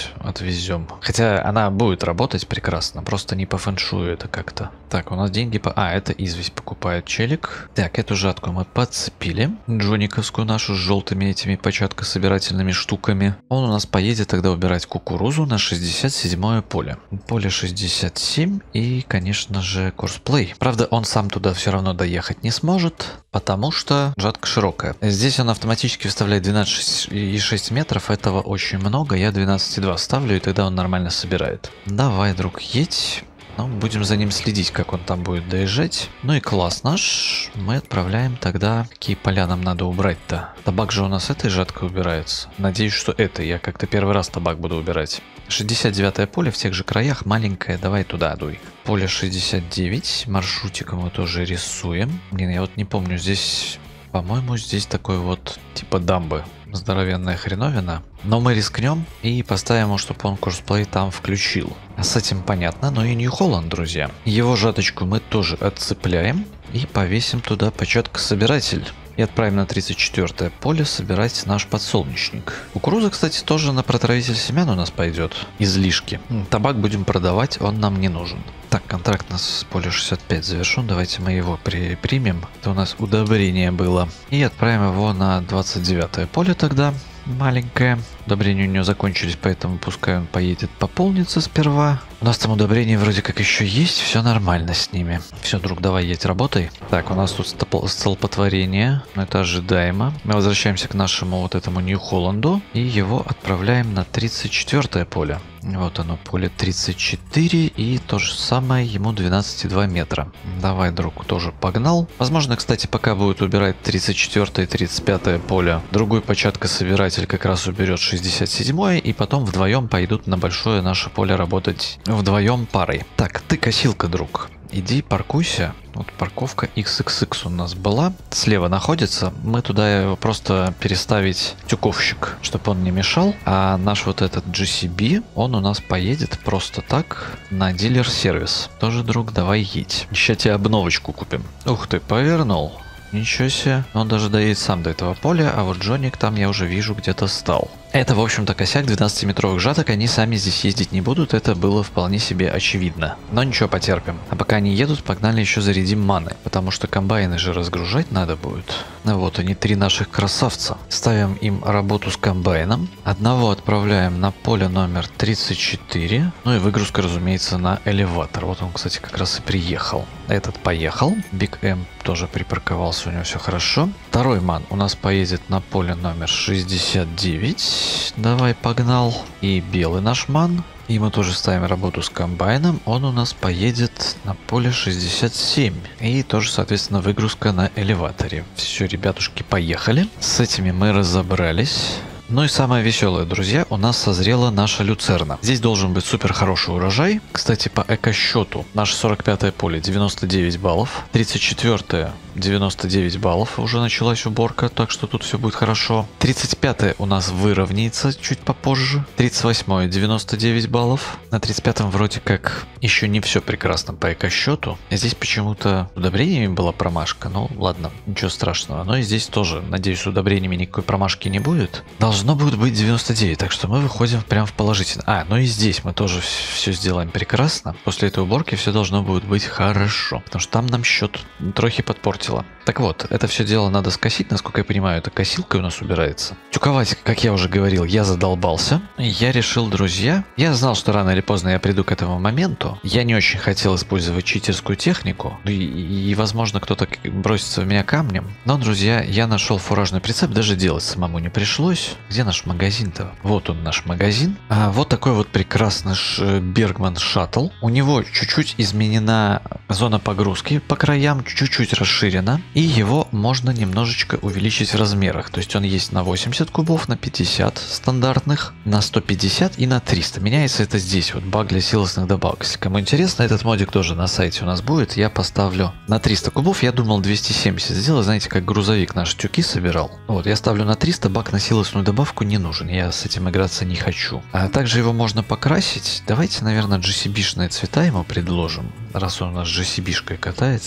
отвезем. Хотя она будет работать прекрасно, просто не по фэншую это как-то. Так, у нас деньги по... А, это известь покупает челик. Так, эту жатку мы подцепили. Джониковскую нашу с желтыми этими початкособирательными штуками. Он у нас поедет тогда убирать кукурузу на шестьдесят седьмое поле. Поле шестьдесят семь и, конечно же, курсплей. Правда, он сам туда все равно доехать не сможет, потому что жатка широкая. Здесь он автоматически вставляет двенадцать и шесть метров. Этого очень много. Я двенадцать и два ставлю, и тогда он нормально собирает. Давай, друг, едь. Ну, будем за ним следить, как он там будет доезжать. Ну и класс наш. Мы отправляем тогда... Какие поля нам надо убрать-то? Табак же у нас этой жаткой убирается. Надеюсь, что это. Я как-то первый раз табак буду убирать. шестьдесят девятое поле в тех же краях. Маленькое. Давай туда дуй. Поле шестьдесят девять. Маршрутиком мы тоже рисуем. Блин, я вот не помню. Здесь... По-моему, здесь такой вот типа дамбы. Здоровенная хреновина. Но мы рискнем и поставим ему, чтобы он курсплей там включил. А с этим понятно. Ну и Нью-Холланд, друзья. Его жаточку мы тоже отцепляем и повесим туда початкособиратель. И отправим на тридцать четвёртое поле собирать наш подсолнечник. Кукуруза, кстати, тоже на протравитель семян у нас пойдет. Излишки. Табак будем продавать, он нам не нужен. Так, контракт у нас поле шестьдесят пять завершен. Давайте мы его при примем. Это у нас удобрение было. И отправим его на двадцать девятое поле тогда. Маленькое. Удобрения у него закончились, поэтому пускай он поедет пополнится сперва. У нас там удобрения вроде как еще есть, все нормально с ними. Все, друг, давай едь, работай. Так, у нас тут столпотворение, это ожидаемо. Мы возвращаемся к нашему вот этому Нью-Холланду и его отправляем на тридцать четвёртое поле. Вот оно, поле тридцать четыре, и то же самое, ему двенадцать и два метра. Давай, друг, тоже погнал. Возможно, кстати, пока будет убирать тридцать четвёртое и тридцать пятое поле, другой початкособиратель как раз уберет шестьдесят седьмое, и потом вдвоем пойдут на большое наше поле работать вдвоем парой. Так, ты косилка, друг. Иди паркуйся. Вот парковка икс икс икс у нас была. Слева находится. Мы туда его просто переставить тюковщик, чтобы он не мешал. А наш вот этот джи си би, он у нас поедет просто так на дилер-сервис. Тоже, друг, давай едь. Сейчас тебе обновочку купим. Ух ты, повернул. Ничего себе. Он даже доедет сам до этого поля, а вот Джоник там я уже вижу где-то стал. Это, в общем-то, косяк двенадцатиметровых жаток, они сами здесь ездить не будут, это было вполне себе очевидно. Но ничего, потерпим. А пока они едут, погнали еще зарядим маны, потому что комбайны же разгружать надо будет. Ну вот они, три наших красавца. Ставим им работу с комбайном. Одного отправляем на поле номер тридцать четыре. Ну и выгрузка, разумеется, на элеватор. Вот он, кстати, как раз и приехал. Этот поехал. Биг М тоже припарковался, у него все хорошо. Второй ман у нас поедет на поле номер шестьдесят девять. Давай, погнал. И белый наш ман. И мы тоже ставим работу с комбайном. Он у нас поедет на поле шестьдесят семь. И тоже, соответственно, выгрузка на элеваторе. Все, ребятушки, поехали. С этими мы разобрались. Ну и самое веселое, друзья, у нас созрела наша люцерна. Здесь должен быть супер хороший урожай. Кстати, по эко-счету наше сорок пятое поле девяносто девять баллов. тридцать четвёртое девяносто девять баллов. Уже началась уборка, так что тут все будет хорошо. тридцать пятое у нас выровняется чуть попозже. тридцать восьмое девяносто девять баллов. На тридцать пятом вроде как еще не все прекрасно по эко-счету. Здесь почему-то удобрениями была промашка. Ну ладно, ничего страшного. Но и здесь тоже, надеюсь, с удобрениями никакой промашки не будет. Должно будет быть девяносто девять, так что мы выходим прям в положительно. А, ну и здесь мы тоже все сделаем прекрасно. После этой уборки все должно будет быть хорошо, потому что там нам счет трохи подпортило. Так вот, это все дело надо скосить, насколько я понимаю, это косилкой у нас убирается. Тюковать, как я уже говорил, я задолбался. Я решил, друзья, я знал, что рано или поздно я приду к этому моменту. Я не очень хотел использовать читерскую технику, и, и, и возможно, кто-то бросится в меня камнем. Но, друзья, я нашел фуражный прицеп, даже делать самому не пришлось. Где наш магазин-то? Вот он, наш магазин. А, вот такой вот прекрасный Бергман шаттл. У него чуть-чуть изменена зона погрузки по краям, чуть-чуть расширена. И его можно немножечко увеличить в размерах. То есть он есть на восемьдесят кубов, на пятьдесят стандартных, на сто пятьдесят и на триста. Меняется это здесь. Вот баг для силосных добавок. Если кому интересно, этот модик тоже на сайте у нас будет. Я поставлю на триста кубов. Я думал двести семьдесят сделать. Знаете, как грузовик наш тюки собирал. Вот, я ставлю на триста. Баг на силосную добавку не нужен. Я с этим играться не хочу. А также его можно покрасить. Давайте, наверное, джи си би-шные цвета ему предложим. Раз он у нас джи си би-шкой катается.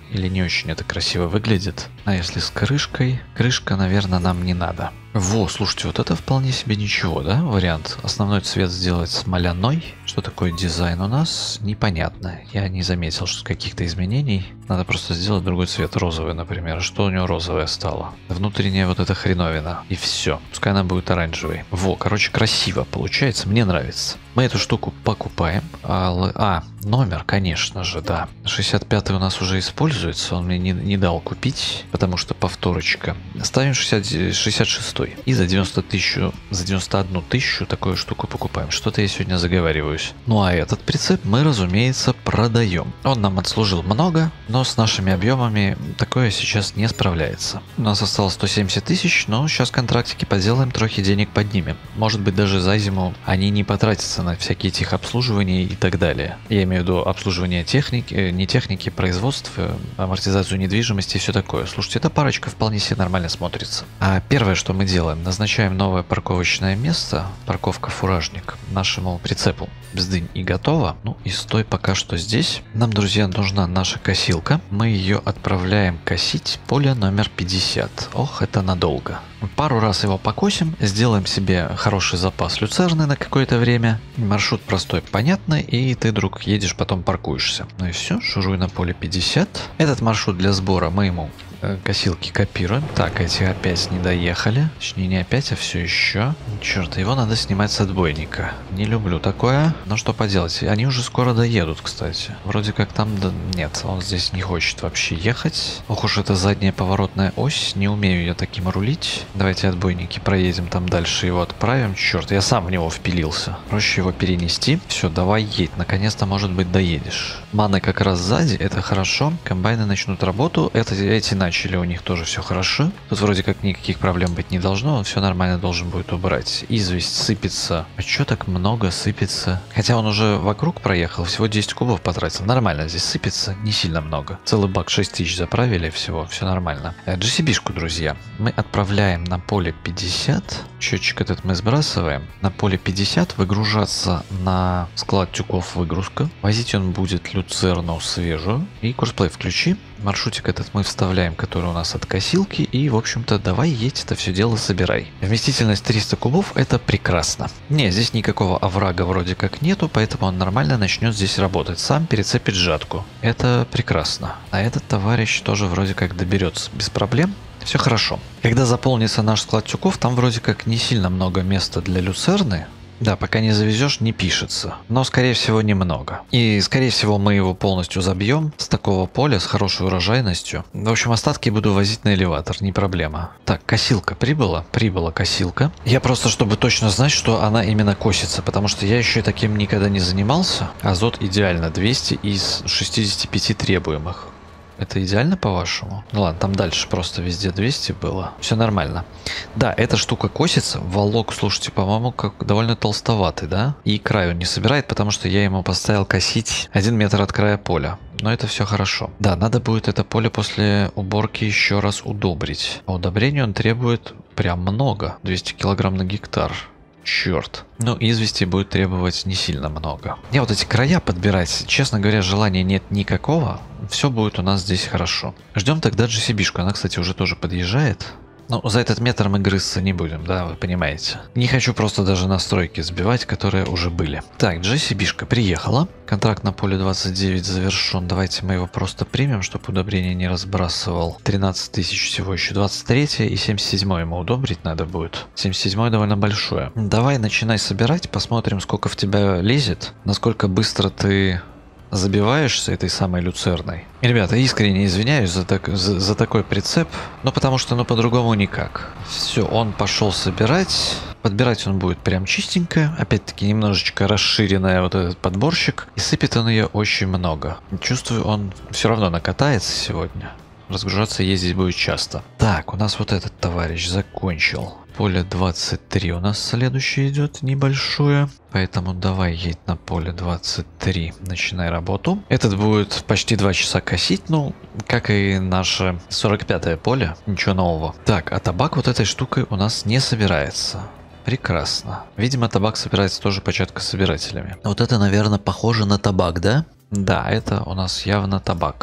Или не очень это красиво выглядит? А если с крышкой? Крышка, наверное, нам не надо. Во, слушайте, вот это вполне себе ничего, да, вариант. Основной цвет сделать смоляной. Что такое дизайн у нас? Непонятно. Я не заметил, что каких-то изменений. Надо просто сделать другой цвет, розовый, например. Что у него розовое стало? Внутренняя вот эта хреновина. И все. Пускай она будет оранжевой. Во, короче, красиво получается. Мне нравится. Мы эту штуку покупаем. А, а номер, конечно же, да. шестьдесят пятый у нас уже используется. Он мне не, не дал купить, потому что повторочка. Ставим шестьдесят, шестьдесят шестой. И за девяносто тысяч, за девяносто одну тысячу такую штуку покупаем. Что-то я сегодня заговариваюсь. Ну а этот прицеп мы, разумеется, продаем. Он нам отслужил много, но с нашими объемами такое сейчас не справляется. У нас осталось сто семьдесят тысяч, но сейчас контрактики поделаем, трохи денег поднимем. Может быть, даже за зиму они не потратятся на всякие техобслуживания и так далее. Я имею в виду обслуживание техники, не техники, производства, амортизацию недвижимости и все такое. Слушайте, эта парочка вполне себе нормально смотрится. А первое, что мы делаем, назначаем новое парковочное место, парковка фуражник, нашему прицепу. Бздынь и готово. Ну и стой пока что здесь. Нам, друзья, нужна наша косилка. Мы ее отправляем косить поле номер пятьдесят. Ох, это надолго. Пару раз его покосим, сделаем себе хороший запас люцерны на какое-то время. Маршрут простой, понятный, и ты, друг, едешь, потом паркуешься. Ну и все, шуруй на поле пятьдесят. Этот маршрут для сбора мы ему косилки копируем. Так, эти опять не доехали. Точнее, не опять, а все еще. Черт, его надо снимать с отбойника. Не люблю такое. Но что поделать. Они уже скоро доедут, кстати. Вроде как там... Да... Нет, он здесь не хочет вообще ехать. Ох уж это задняя поворотная ось. Не умею я таким рулить. Давайте отбойники проедем там дальше, его отправим. Черт, я сам в него впилился. Проще его перенести. Все, давай едь. Наконец-то, может быть, доедешь. Маны как раз сзади. Это хорошо. Комбайны начнут работу. Это, эти начали, у них тоже все хорошо. Тут вроде как никаких проблем быть не должно. Он все нормально должен будет убрать. Известь сыпется. А что так много сыпется? Хотя он уже вокруг проехал. Всего десять кубов потратил. Нормально здесь сыпется. Не сильно много. Целый бак шесть тысяч заправили. Всего. Все нормально. джи си би-шку, друзья, мы отправляем на поле пятьдесят. Счетчик этот мы сбрасываем. На поле пятьдесят выгружаться на склад тюков выгрузка. Возить он будет люцерну свежую. И курсплей включи. Маршрутик этот мы вставляем, который у нас от косилки. И, в общем-то, давай едь, это все дело собирай. Вместительность триста кубов, это прекрасно. Не, здесь никакого оврага вроде как нету, поэтому он нормально начнет здесь работать. Сам перецепит жатку. Это прекрасно. А этот товарищ тоже вроде как доберется без проблем. Все хорошо. Когда заполнится наш склад тюков, там вроде как не сильно много места для люцерны. Да, пока не завезешь, не пишется. Но, скорее всего, немного. И, скорее всего, мы его полностью забьем с такого поля, с хорошей урожайностью. В общем, остатки буду возить на элеватор, не проблема. Так, косилка прибыла? Прибыла косилка. Я просто, чтобы точно знать, что она именно косится, потому что я еще таким никогда не занимался. Азот идеально, двести из шестидесяти пяти требуемых. Это идеально, по-вашему? Ну ладно, там дальше просто везде двести было. Все нормально. Да, эта штука косится. Волок, слушайте, по-моему, как довольно толстоватый, да? И край он не собирает, потому что я ему поставил косить один метр от края поля. Но это все хорошо. Да, надо будет это поле после уборки еще раз удобрить. По удобрению он требует прям много. двести килограмм на гектар. Черт. Ну, извести будет требовать не сильно много. Мне вот эти края подбирать, честно говоря, желания нет никакого. Все будет у нас здесь хорошо. Ждем тогда джи си би-шку. Она, кстати, уже тоже подъезжает. Ну, за этот метр мы грызться не будем, да, вы понимаете. Не хочу просто даже настройки сбивать, которые уже были. Так, джи си би-шка приехала. Контракт на поле двадцать девять завершен. Давайте мы его просто примем, чтобы удобрение не разбрасывал. тринадцать тысяч всего еще. двадцать третье и семьдесят седьмое ему удобрить надо будет. семьдесят седьмое довольно большое. Давай начинай собирать, посмотрим, сколько в тебя лезет, насколько быстро ты забиваешься этой самой люцерной. И, ребята, искренне извиняюсь за, так, за, за такой прицеп, но потому что, ну, по-другому никак. Все, он пошел собирать. Подбирать он будет прям чистенько. Опять-таки, немножечко расширенная вот этот подборщик. И сыпет он ее очень много. Чувствую, он все равно накатается сегодня. Разгружаться ездить будет часто. Так, у нас вот этот товарищ закончил. Поле двадцать три у нас следующее идет, небольшое. Поэтому давай едь на поле двадцать три. Начинай работу. Этот будет почти два часа косить. Ну, как и наше сорок пятое поле. Ничего нового. Так, а табак вот этой штукой у нас не собирается. Прекрасно. Видимо, табак собирается тоже початкособирателями. Вот это, наверное, похоже на табак, да? Да, это у нас явно табак.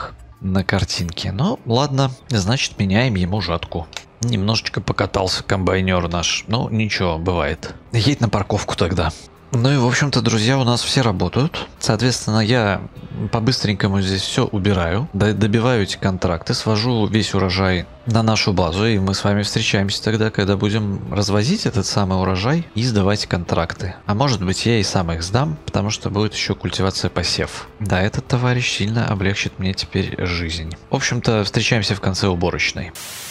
на картинке. Ну, ладно, значит, меняем ему жатку. Немножечко покатался комбайнер наш. Ну, ничего, бывает. Едь на парковку тогда. Ну и, в общем-то, друзья, у нас все работают. Соответственно, я по-быстренькому здесь все убираю, добиваю эти контракты, свожу весь урожай на нашу базу, и мы с вами встречаемся тогда, когда будем развозить этот самый урожай и сдавать контракты. А может быть, я и сам их сдам, потому что будет еще культивация посев. Да, этот товарищ сильно облегчит мне теперь жизнь. В общем-то, встречаемся в конце уборочной.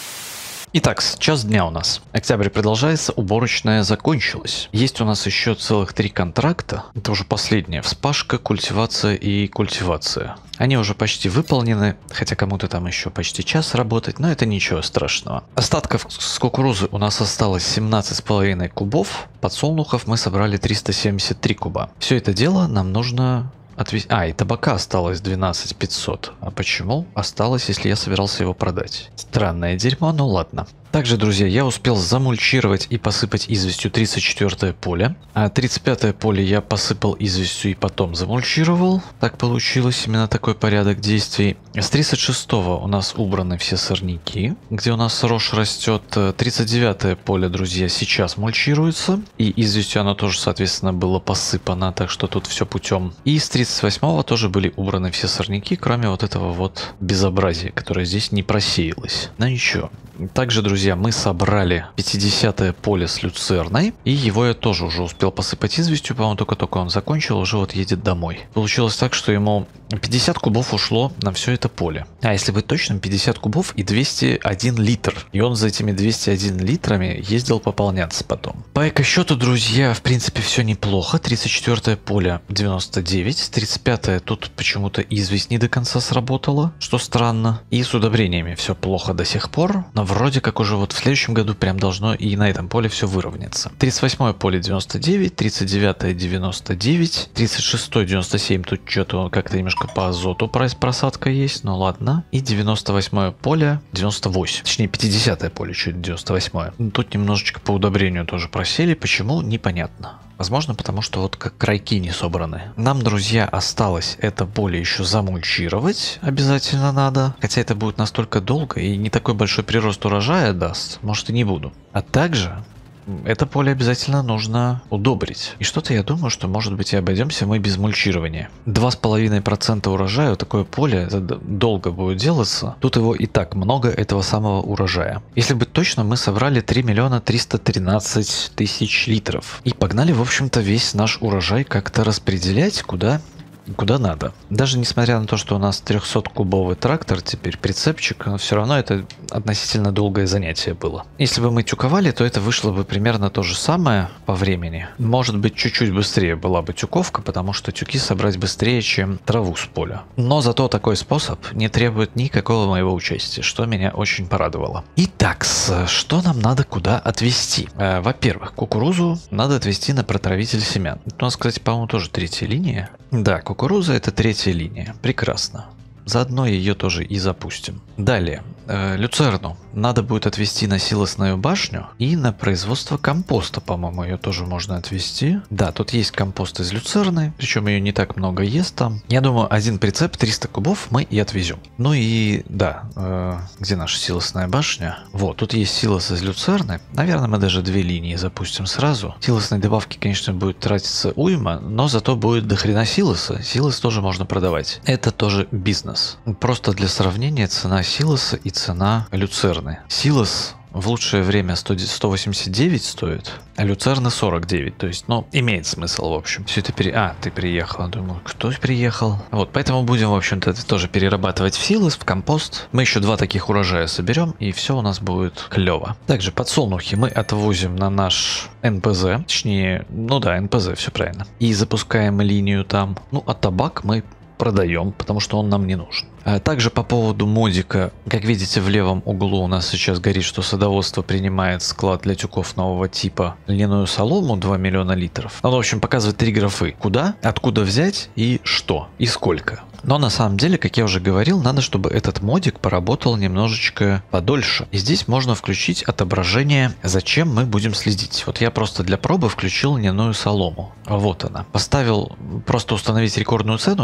Итак, час дня у нас. Октябрь продолжается, уборочная закончилась. Есть у нас еще целых три контракта. Это уже последняя. Вспашка, культивация и культивация. Они уже почти выполнены, хотя кому-то там еще почти час работать, но это ничего страшного. Остатков с кукурузы у нас осталось семнадцать с половиной кубов. Подсолнухов мы собрали триста семьдесят три куба. Все это дело нам нужно... Отвез... А, и табака осталось двенадцать пятьсот. А почему осталось, если я собирался его продать? Странное дерьмо, ну ладно. Также, друзья, я успел замульчировать и посыпать известью тридцать четвёртое поле. А тридцать пятое поле я посыпал известью и потом замульчировал. Так получилось, именно такой порядок действий. С тридцать шестого у нас убраны все сорняки, где у нас рожь растет. тридцать девятое поле, друзья, сейчас мульчируется. И известью оно тоже, соответственно, было посыпано, так что тут все путем. И с тридцать восьмого тоже были убраны все сорняки, кроме вот этого вот безобразия, которое здесь не просеялось. Но ничего. Также, друзья, мы собрали пятидесятое поле с люцерной, и его я тоже уже успел посыпать известью, по-моему, только-только он закончил, уже вот едет домой. Получилось так, что ему пятьдесят кубов ушло на все это поле. А если быть точным, пятьдесят кубов и двести один литр. И он за этими двумястами одними литрами ездил пополняться потом. По эко-счету, друзья, в принципе, все неплохо. тридцать четвёртое поле девяносто девять, тридцать пятое тут почему-то известь не до конца сработала, что странно. И с удобрениями все плохо до сих пор, но вроде как уже вот в следующем году прям должно и на этом поле все выровняться. тридцать восьмое поле девяносто девять, тридцать девятое девяносто девять, тридцать шестое девяносто семь, тут что-то как-то немножко по азоту просадка есть, ну ладно. И девяносто восьмое поле девяносто восемь, точнее пятидесятое поле чуть девяносто восьмое. Тут немножечко по удобрению тоже просели, почему непонятно. Возможно, потому что вот как крайки не собраны. Нам, друзья, осталось это поле еще замульчировать. Обязательно надо. Хотя это будет настолько долго и не такой большой прирост урожая даст. Может, и не буду. А также это поле обязательно нужно удобрить. И что-то я думаю, что может быть и обойдемся мы без мульчирования. два с половиной процента урожая, вот такое поле, это долго будет делаться. Тут его и так много, этого самого урожая. Если быть точно, мы собрали три миллиона триста тринадцать тысяч литров. И погнали, в общем-то, весь наш урожай как-то распределять, куда... куда надо. Даже несмотря на то, что у нас трехсоткубовый трактор, теперь прицепчик, но все равно это относительно долгое занятие было. Если бы мы тюковали, то это вышло бы примерно то же самое по времени. Может быть, чуть-чуть быстрее была бы тюковка, потому что тюки собрать быстрее, чем траву с поля. Но зато такой способ не требует никакого моего участия, что меня очень порадовало. Итак, что нам надо куда отвезти? Э, Во-первых, кукурузу надо отвезти на протравитель семян. У нас, кстати, по-моему, тоже третья линия. Да, кукуруза — это третья линия. Прекрасно. Заодно ее тоже и запустим. Далее. Э, люцерну надо будет отвезти на силосную башню и на производство компоста, по-моему, ее тоже можно отвезти. Да, тут есть компост из люцерны, причем ее не так много ест там. Я думаю, один прицеп триста кубов мы и отвезем. Ну и да, э, где наша силосная башня? Вот, тут есть силос из люцерны. Наверное, мы даже две линии запустим сразу. Силосной добавки, конечно, будет тратиться уйма, но зато будет дохрена силоса. Силос тоже можно продавать. Это тоже бизнес. Просто для сравнения, цена силоса и цена люцерны. Силос в лучшее время сто восемьдесят девять стоит, а люцерна сорок девять. То есть, ну, имеет смысл, в общем. Все это пере... А, ты приехал. Думаю, кто приехал? Вот, поэтому будем, в общем-то, это тоже перерабатывать в силос, в компост. Мы еще два таких урожая соберем, и все у нас будет клево. Также подсолнухи мы отвозим на наш эн пэ зэ. Точнее, ну да, эн пэ зэ, все правильно. И запускаем линию там. Ну, а табак мы продаем, потому что он нам не нужен. Также по поводу модика, как видите, в левом углу у нас сейчас горит, что садоводство принимает склад для тюков нового типа льняную солому два миллиона литров. Он, в общем, показывает три графы: куда, откуда взять и что, и сколько. Но на самом деле, как я уже говорил, надо, чтобы этот модик поработал немножечко подольше. И здесь можно включить отображение, зачем мы будем следить. Вот я просто для пробы включил льняную солому. Вот она. Поставил просто установить рекордную цену, просто на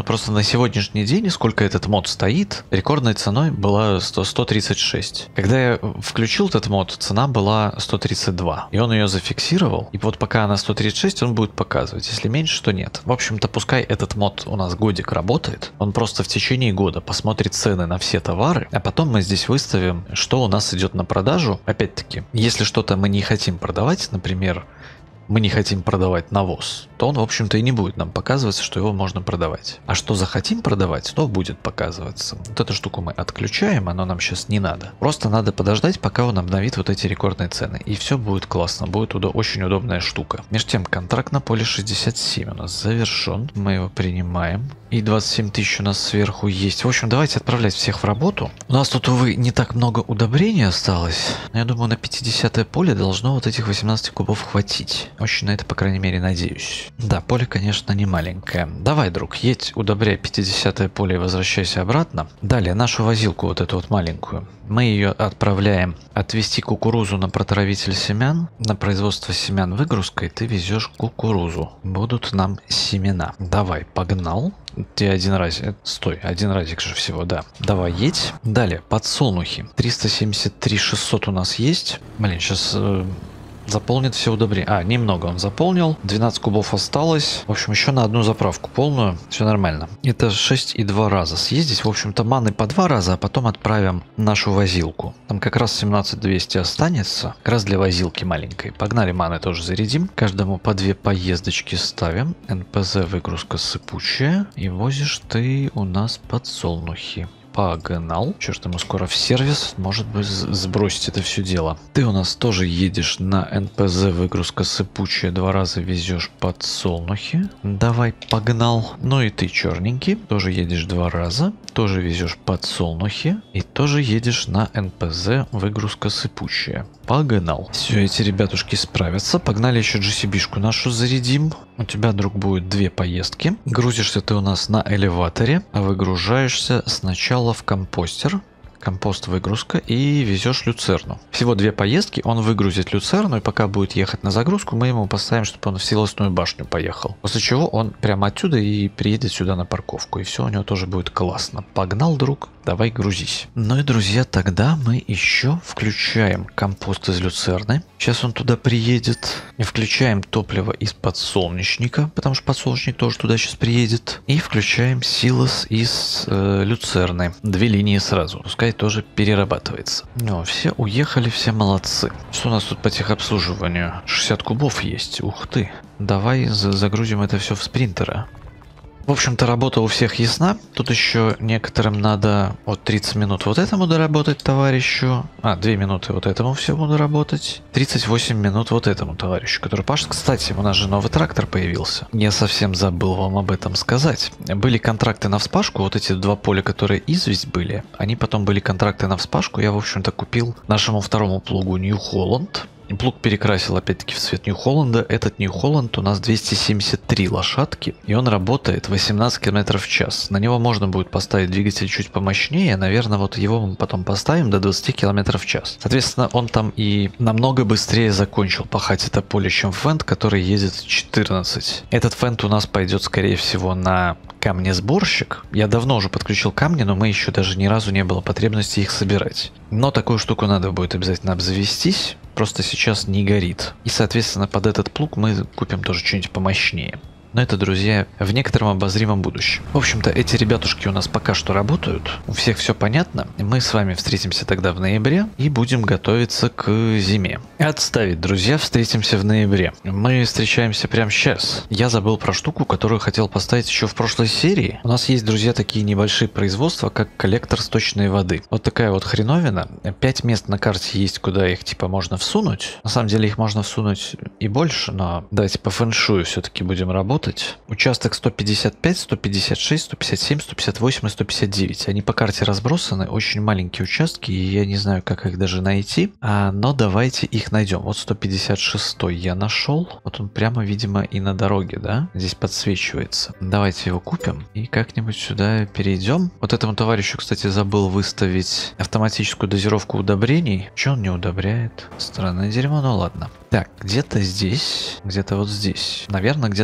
сегодняшний день, сколько этот мод стоит, рекордной ценой была сто, сто тридцать шесть. Когда я включил этот мод, цена была сто тридцать два. И он ее зафиксировал. И вот пока она сто тридцать шесть, он будет показывать. Если меньше, то нет. В общем-то, пускай этот мод у нас годик работает. Он просто в течение года посмотрит цены на все товары. А потом мы здесь выставим, что у нас идет на продажу. Опять-таки, если что-то мы не хотим продавать, например, мы не хотим продавать навоз, то он, в общем-то, и не будет нам показываться, что его можно продавать. А что захотим продавать, то будет показываться. Вот эту штуку мы отключаем, оно нам сейчас не надо. Просто надо подождать, пока он обновит вот эти рекордные цены. И все будет классно, будет удо- очень удобная штука. Между тем, контракт на поле шестьдесят семь у нас завершен. Мы его принимаем. И двадцать семь тысяч у нас сверху есть. В общем, давайте отправлять всех в работу. У нас тут, увы, не так много удобрений осталось. Но я думаю, на пятидесятое поле должно вот этих восемнадцати кубов хватить. Очень на это, по крайней мере, надеюсь. Да, поле, конечно, не маленькое. Давай, друг, едь, удобряй пятидесятое поле и возвращайся обратно. Далее, нашу возилку, вот эту вот маленькую, мы ее отправляем отвезти кукурузу на протравитель семян. На производство семян выгрузкой ты везешь кукурузу. Будут нам семена. Давай, погнал. Тебе один разик. Стой, один разик же всего, да. Давай, едь. Далее, подсолнухи. триста семьдесят три шестьсот у нас есть. Блин, сейчас... Э заполнит все удобрение. А, немного он заполнил. двенадцать кубов осталось. В общем, еще на одну заправку полную. Все нормально. Это шесть и два раза съездить. В общем-то, маны по два раза, а потом отправим нашу возилку. Там как раз семнадцать двести останется. Как раз для возилки маленькой. Погнали, маны тоже зарядим. Каждому по две поездочки ставим. эн пэ зэ выгрузка сыпучая. И возишь ты у нас подсолнухи. Погнал. Черт, ему скоро в сервис, может быть, сбросить это все дело. Ты у нас тоже едешь на эн пэ зэ выгрузка сыпучая, два раза везешь подсолнухи. Давай, погнал. Ну и ты, черненький, тоже едешь два раза, тоже везешь подсолнухи и тоже едешь на эн пэ зэ выгрузка сыпучая. Погнал. Все, эти ребятушки справятся. Погнали еще джи си би-шку нашу зарядим. У тебя, друг, будет две поездки. Грузишься ты у нас на элеваторе, а выгружаешься сначала в компостер. Компост выгрузка и везешь люцерну. Всего две поездки, он выгрузит люцерну, и пока будет ехать на загрузку, мы ему поставим, чтобы он в силосную башню поехал. После чего он прямо отсюда и приедет сюда на парковку, и все у него тоже будет классно. Погнал, друг, давай грузись. Ну и, друзья, тогда мы еще включаем компост из люцерны. Сейчас он туда приедет. И включаем топливо из подсолнечника, потому что подсолнечник тоже туда сейчас приедет. И включаем силос из э, люцерны. Две линии сразу. Пускай тоже перерабатывается. Ну, все уехали, все молодцы. Что у нас тут по техобслуживанию? шестьдесят кубов есть. Ух ты. Давай загрузим это все в спринтера. В общем-то, работа у всех ясна. Тут еще некоторым надо вот тридцать минут вот этому доработать товарищу. А, две минуты вот этому всему доработать. тридцать восемь минут вот этому товарищу, который пашет. Кстати, у нас же новый трактор появился. Я совсем забыл вам об этом сказать. Были контракты на вспашку. Вот эти два поля, которые известь были, они потом были контракты на вспашку. Я, в общем-то, купил нашему второму плугу New Holland. И плуг перекрасил опять-таки в цвет Нью-Холланда. Этот Нью-Холланд у нас двести семьдесят три лошадки. И он работает восемнадцать километров в час. На него можно будет поставить двигатель чуть помощнее. Наверное, вот его мы потом поставим до двадцати километров в час. Соответственно, он там и намного быстрее закончил пахать это поле, чем Фенд, который ездит четырнадцать. Этот Фенд у нас пойдет, скорее всего, на камнесборщик. Я давно уже подключил камни, но мы еще даже ни разу не было потребности их собирать. Но такую штуку надо будет обязательно обзавестись. Просто сейчас не горит. И, соответственно, под этот плуг мы купим тоже что-нибудь помощнее. Но это, друзья, в некотором обозримом будущем. В общем-то, эти ребятушки у нас пока что работают. У всех все понятно. Мы с вами встретимся тогда в ноябре и будем готовиться к зиме. Отставить, друзья, встретимся в ноябре. Мы встречаемся прямо сейчас. Я забыл про штуку, которую хотел поставить еще в прошлой серии. У нас есть, друзья, такие небольшие производства, как коллектор сточной воды. Вот такая вот хреновина. Пять мест на карте есть, куда их типа можно всунуть. На самом деле их можно всунуть и больше, но давайте по фэншую все-таки будем работать. Участок сто пятьдесят пять, сто пятьдесят шесть, сто пятьдесят семь, сто пятьдесят восемь и сто пятьдесят девять. Они по карте разбросаны, очень маленькие участки, и я не знаю, как их даже найти. А, но давайте их найдем. Вот сто пятьдесят шесть я нашел. Вот он прямо, видимо, и на дороге, да? Здесь подсвечивается. Давайте его купим и как-нибудь сюда перейдем. Вот этому товарищу, кстати, забыл выставить автоматическую дозировку удобрений. Че он не удобряет? Странное дерьмо, ну ладно. Так, где-то здесь, где-то вот здесь. Наверное, где-то вот здесь.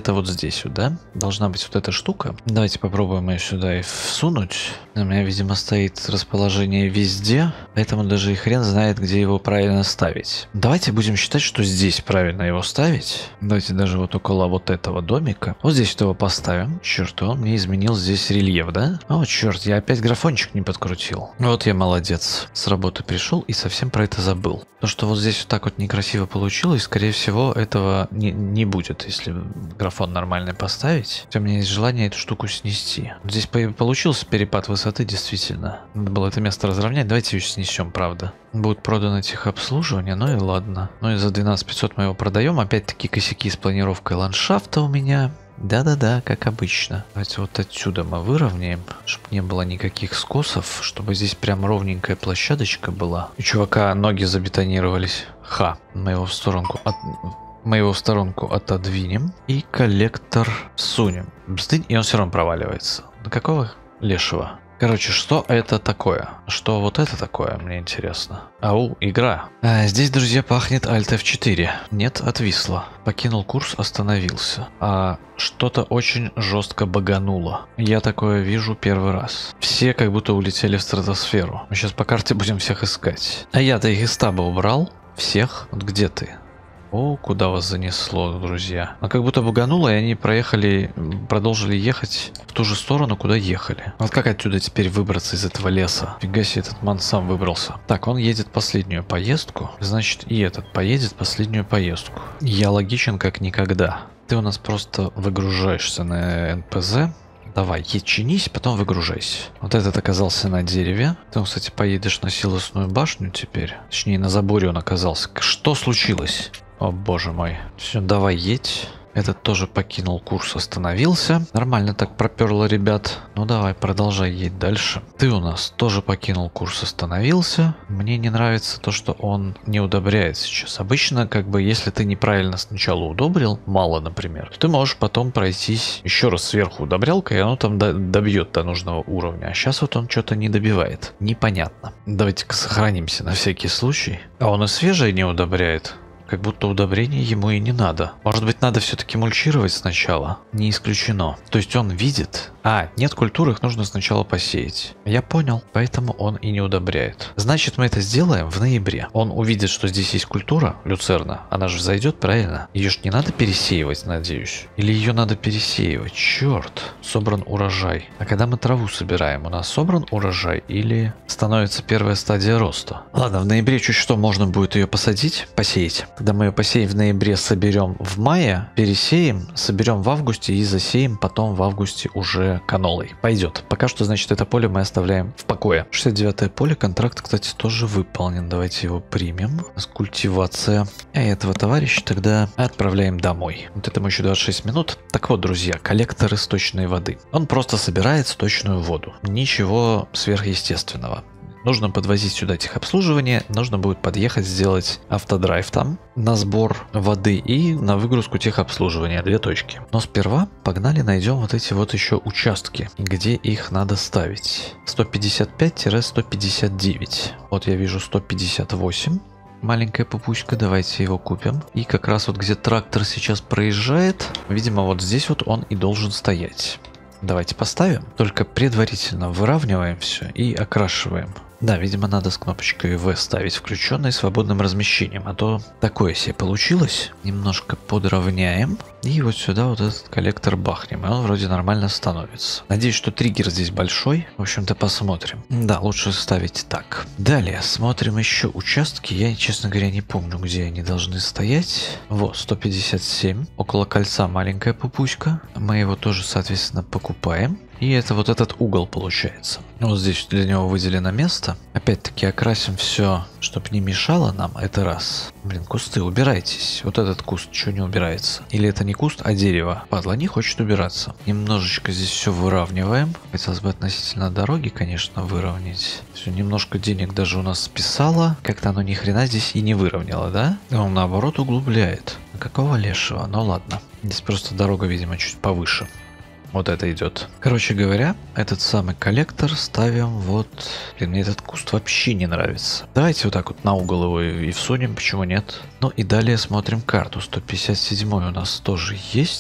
здесь вот, да? Должна быть вот эта штука. Давайте попробуем ее сюда и всунуть. У меня, видимо, стоит расположение везде, поэтому даже и хрен знает, где его правильно ставить. Давайте будем считать, что здесь правильно его ставить. Давайте даже вот около вот этого домика. Вот здесь вот его поставим. Черт, он мне изменил здесь рельеф, да? О, черт, я опять графончик не подкрутил. Вот я молодец. С работы пришел и совсем про это забыл. То, что вот здесь вот так вот некрасиво получилось, скорее всего, этого не, не будет, если графон нормальный поставить. Хотя у меня есть желание эту штуку снести. Здесь получился перепад высоты, действительно. Надо было это место разровнять. Давайте ее снесем, правда. Будет продано техобслуживание, ну и ладно. Ну и за двенадцать пятьсот мы его продаем. Опять-таки косяки с планировкой ландшафта у меня. Да-да-да, как обычно. Давайте вот отсюда мы выровняем, чтобы не было никаких скосов, чтобы здесь прям ровненькая площадочка была. У чувака ноги забетонировались. Ха. Мы его в сторонку от... Мы его в сторонку отодвинем и коллектор сунем. Бздынь, и он все равно проваливается. Да какого лешего? Короче, что это такое? Что вот это такое, мне интересно. Ау, игра. А, здесь, друзья, пахнет Альт эф четыре. Нет, отвисло. Покинул курс, остановился. А что-то очень жестко багануло. Я такое вижу первый раз. Все как будто улетели в стратосферу. Мы сейчас по карте будем всех искать. А я-то их из стаба убрал. Всех? Вот где ты? О, куда вас занесло, друзья. А как будто багануло, и они проехали, продолжили ехать в ту же сторону, куда ехали. Вот как отсюда теперь выбраться из этого леса? Фига себе, этот ман сам выбрался. Так, он едет последнюю поездку. Значит, и этот поедет последнюю поездку. Я логичен как никогда. Ты у нас просто выгружаешься на эн пэ зэ. Давай, едь, чинись, потом выгружайся. Вот этот оказался на дереве. Ты, кстати, поедешь на силосную башню теперь. Точнее, на заборе он оказался. Что случилось? О боже мой. Все, давай едь. Этот тоже покинул курс, остановился. Нормально так проперло, ребят. Ну давай, продолжай едь дальше. Ты у нас тоже покинул курс, остановился. Мне не нравится то, что он не удобряет сейчас. Обычно, как бы, если ты неправильно сначала удобрил, мало, например, то ты можешь потом пройтись еще раз сверху удобрялкой, и оно там до добьет до нужного уровня. А сейчас вот он что-то не добивает. Непонятно. Давайте-ка сохранимся на всякий случай. А он и свежее не удобряет. Как будто удобрения ему и не надо. Может быть, надо все-таки мульчировать сначала? Не исключено. То есть он видит... А, нет культур, их нужно сначала посеять. Я понял. Поэтому он и не удобряет. Значит, мы это сделаем в ноябре. Он увидит, что здесь есть культура, люцерна. Она же взойдет, правильно? Ее ж не надо пересеивать, надеюсь. Или ее надо пересеивать? Черт. Собран урожай. А когда мы траву собираем, у нас собран урожай или становится первая стадия роста? Ладно, в ноябре чуть что можно будет ее посадить, посеять. Когда мы ее посеем в ноябре, соберем в мае, пересеем, соберем в августе и засеем потом в августе уже канолой. Пойдет. Пока что, значит, это поле мы оставляем в покое. шестьдесят девятое поле. Контракт, кстати, тоже выполнен. Давайте его примем. Культивация. А этого товарища тогда отправляем домой. Вот этому еще двадцать шесть минут. Так вот, друзья, коллектор источной воды. Он просто собирает сточную воду. Ничего сверхъестественного. Нужно подвозить сюда техобслуживание, нужно будет подъехать, сделать автодрайв там на сбор воды и на выгрузку техобслуживания, две точки. Но сперва погнали найдем вот эти вот еще участки, где их надо ставить. сто пятьдесят пять — сто пятьдесят девять. Вот я вижу сто пятьдесят восемь. Маленькая пупучка, давайте его купим. И как раз вот где трактор сейчас проезжает, видимо, вот здесь вот он и должен стоять. Давайте поставим, только предварительно выравниваем все и окрашиваем. Да, видимо, надо с кнопочкой V ставить включенной свободным размещением, а то такое себе получилось. Немножко подровняем и вот сюда вот этот коллектор бахнем, и он вроде нормально становится. Надеюсь, что триггер здесь большой. В общем-то, посмотрим. Да, лучше ставить так. Далее смотрим еще участки. Я, честно говоря, не помню, где они должны стоять. Вот, сто пятьдесят семь. Около кольца маленькая пупуська. Мы его тоже, соответственно, покупаем. И это вот этот угол получается. Вот здесь для него выделено место. Опять-таки окрасим все, чтобы не мешало нам. Это раз. Блин, кусты, убирайтесь. Вот этот куст, что не убирается? Или это не куст, а дерево? Падла не хочет убираться. Немножечко здесь все выравниваем. Хотелось бы относительно дороги, конечно, выровнять. Все, немножко денег даже у нас списало. Как-то оно ни хрена здесь и не выровняло, да? Он наоборот углубляет. Какого лешего? Ну ладно. Здесь просто дорога, видимо, чуть повыше. Вот это идет. Короче говоря, этот самый коллектор ставим вот... Блин, мне этот куст вообще не нравится. Давайте вот так вот на угол его и всунем, почему нет? Ну и далее смотрим карту. сто пятьдесят седьмой у нас тоже есть.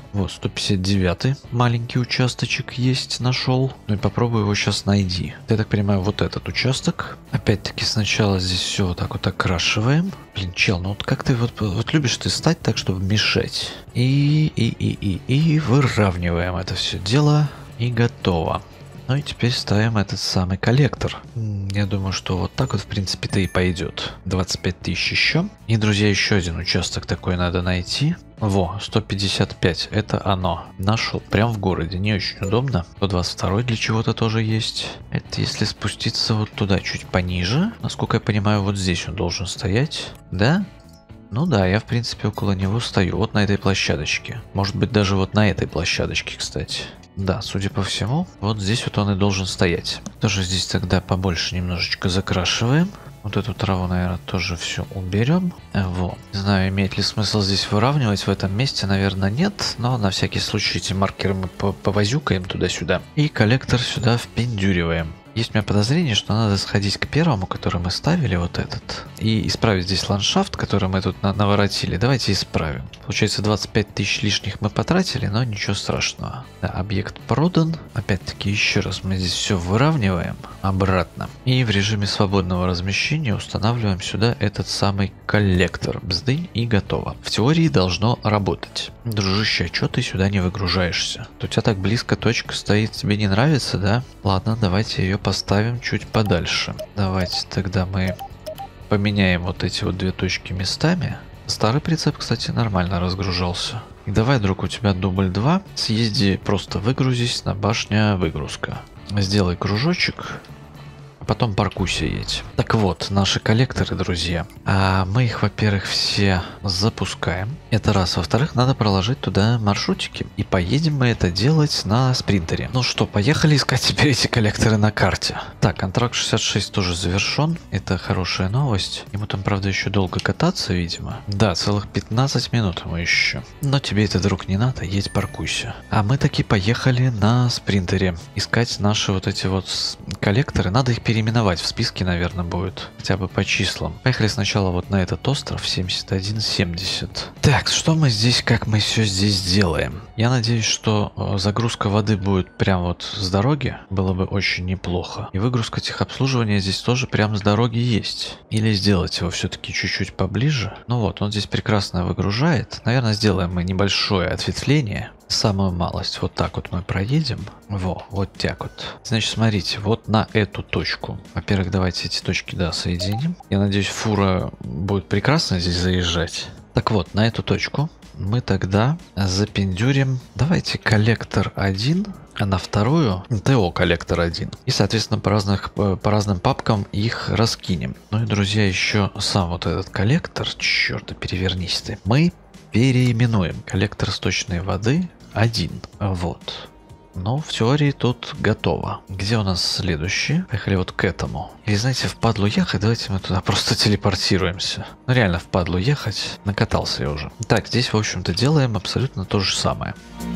Вот, сто пятьдесят девятый маленький участочек есть, нашел. Ну и попробую его сейчас найди. Я так понимаю, вот этот участок. Опять-таки сначала здесь все вот так вот окрашиваем. Блин, чел, ну вот как ты вот, вот любишь ты стать так, чтобы мешать. И, и, и, и, и выравниваем это все дело. И готово. Ну и теперь ставим этот самый коллектор. Я думаю, что вот так вот в принципе-то и пойдет. двадцать пять тысяч еще. И, друзья, еще один участок такой надо найти. Во, сто пятьдесят пять, это оно. Нашел, прям в городе, не очень удобно. сто двадцать два для чего-то тоже есть. Это если спуститься вот туда, чуть пониже. Насколько я понимаю, вот здесь он должен стоять. Да? Ну да, я в принципе около него стою. Вот на этой площадочке. Может быть даже вот на этой площадочке, кстати. Да, судя по всему, вот здесь вот он и должен стоять. Тоже здесь тогда побольше немножечко закрашиваем. Вот эту траву, наверное, тоже все уберем. Вот. Не знаю, имеет ли смысл здесь выравнивать в этом месте, наверное, нет. Но на всякий случай эти маркеры мы повозюкаем туда-сюда. И коллектор сюда впендюриваем. Есть у меня подозрение, что надо сходить к первому, который мы ставили, вот этот, и исправить здесь ландшафт, который мы тут на наворотили. Давайте исправим. Получается, двадцать пять тысяч лишних мы потратили, но ничего страшного. Да, объект продан. Опять-таки, еще раз мы здесь все выравниваем обратно. И в режиме свободного размещения устанавливаем сюда этот самый коллектор. Бздынь, и готово. В теории должно работать. Дружище, а что ты сюда не выгружаешься? У тебя так близко точка стоит, тебе не нравится, да? Ладно, давайте ее поставим чуть подальше. Давайте тогда мы поменяем вот эти вот две точки местами. Старый прицеп, кстати, нормально разгружался. И давай, друг, у тебя дубль два. Съезди, просто выгрузись на башня выгрузка. Сделай кружочек. Потом паркуйся едь. Так вот, наши коллекторы, друзья. А мы их, во-первых, все запускаем. Это раз. Во-вторых, надо проложить туда маршрутики. И поедем мы это делать на спринтере. Ну что, поехали искать теперь эти коллекторы на карте. Так, контракт шестьдесят шесть тоже завершен. Это хорошая новость. Ему там, правда, еще долго кататься, видимо. Да, целых пятнадцать минут ему еще. Но тебе это, друг, не надо. Едь, паркуйся. А мы таки поехали на спринтере искать наши вот эти вот коллекторы. Надо их перейти. Переименовать в списке, наверное, будет. Хотя бы по числам. Поехали сначала вот на этот остров семьдесят один семьдесят. Так, что мы здесь, как мы все здесь делаем? Я надеюсь, что загрузка воды будет прям вот с дороги. Было бы очень неплохо. И выгрузка техобслуживания здесь тоже прям с дороги есть. Или сделать его все-таки чуть-чуть поближе. Ну вот, он здесь прекрасно выгружает. Наверное, сделаем мы небольшое ответвление. Самую малость. Вот так вот мы проедем. Во, вот так вот. Значит, смотрите, вот на эту точку. Во-первых, давайте эти точки, да, соединим. Я надеюсь, фура будет прекрасно здесь заезжать. Так вот, на эту точку мы тогда запендюрим. Давайте коллектор один, а на вторую ТО коллектор один. И, соответственно, по, разных, по разным папкам их раскинем. Ну и, друзья, еще сам вот этот коллектор, черт, перевернись ты, мы переименуем. Коллектор сточной воды один. Вот. Ну, в теории тут готово. Где у нас следующий? Поехали вот к этому. Или, знаете, впадлу ехать, давайте мы туда просто телепортируемся. Ну, реально впадлу ехать. Накатался я уже. Так, здесь, в общем-то, делаем абсолютно то же самое.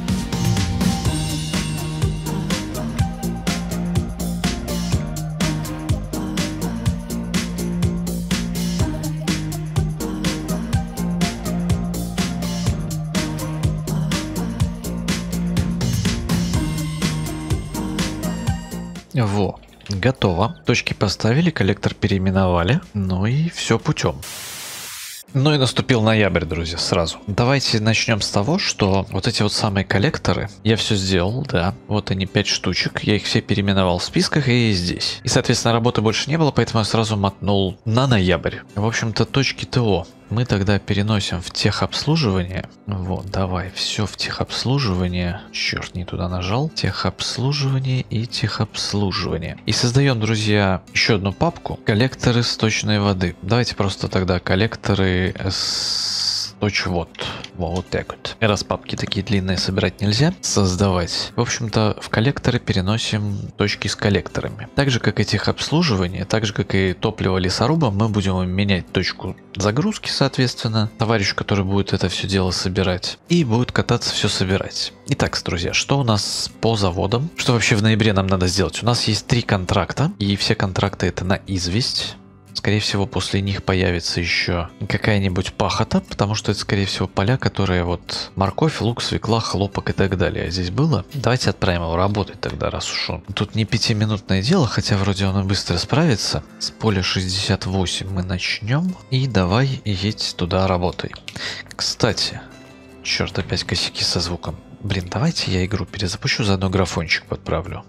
Во, готово. Точки поставили, коллектор переименовали. Ну и все путем. Ну и наступил ноябрь, друзья, сразу. Давайте начнем с того, что вот эти вот самые коллекторы, я все сделал, да. Вот они, пять штучек, я их все переименовал в списках и здесь. И, соответственно, работы больше не было, поэтому я сразу мотнул на ноябрь. В общем-то, точки ТО мы тогда переносим в техобслуживание. Вот, давай, все в техобслуживание. Черт, не туда нажал. Техобслуживание и техобслуживание. И создаем, друзья, еще одну папку. Коллекторы сточной воды. Давайте просто тогда коллекторы сточвод. Вот так вот. Раз папки такие длинные собирать нельзя, создавать. В общем-то, в коллекторы переносим точки с коллекторами. Так же, как и техобслуживание, так же, как и топливо лесоруба, мы будем менять точку загрузки, соответственно, товарищу, который будет это все дело собирать, и будет кататься все собирать. Итак, друзья, что у нас по заводам? Что вообще в ноябре нам надо сделать? У нас есть три контракта, и все контракты это на известь. Скорее всего, после них появится еще какая-нибудь пахота, потому что это, скорее всего, поля, которые вот морковь, лук, свекла, хлопок и так далее здесь было. Давайте отправим его работать тогда, раз уж он. Тут не пятиминутное дело, хотя вроде он и быстро справится. С поля шестьдесят восемь мы начнем. И давай едь туда, работай. Кстати, черт, опять косяки со звуком. Блин, давайте я игру перезапущу, заодно графончик подправлю.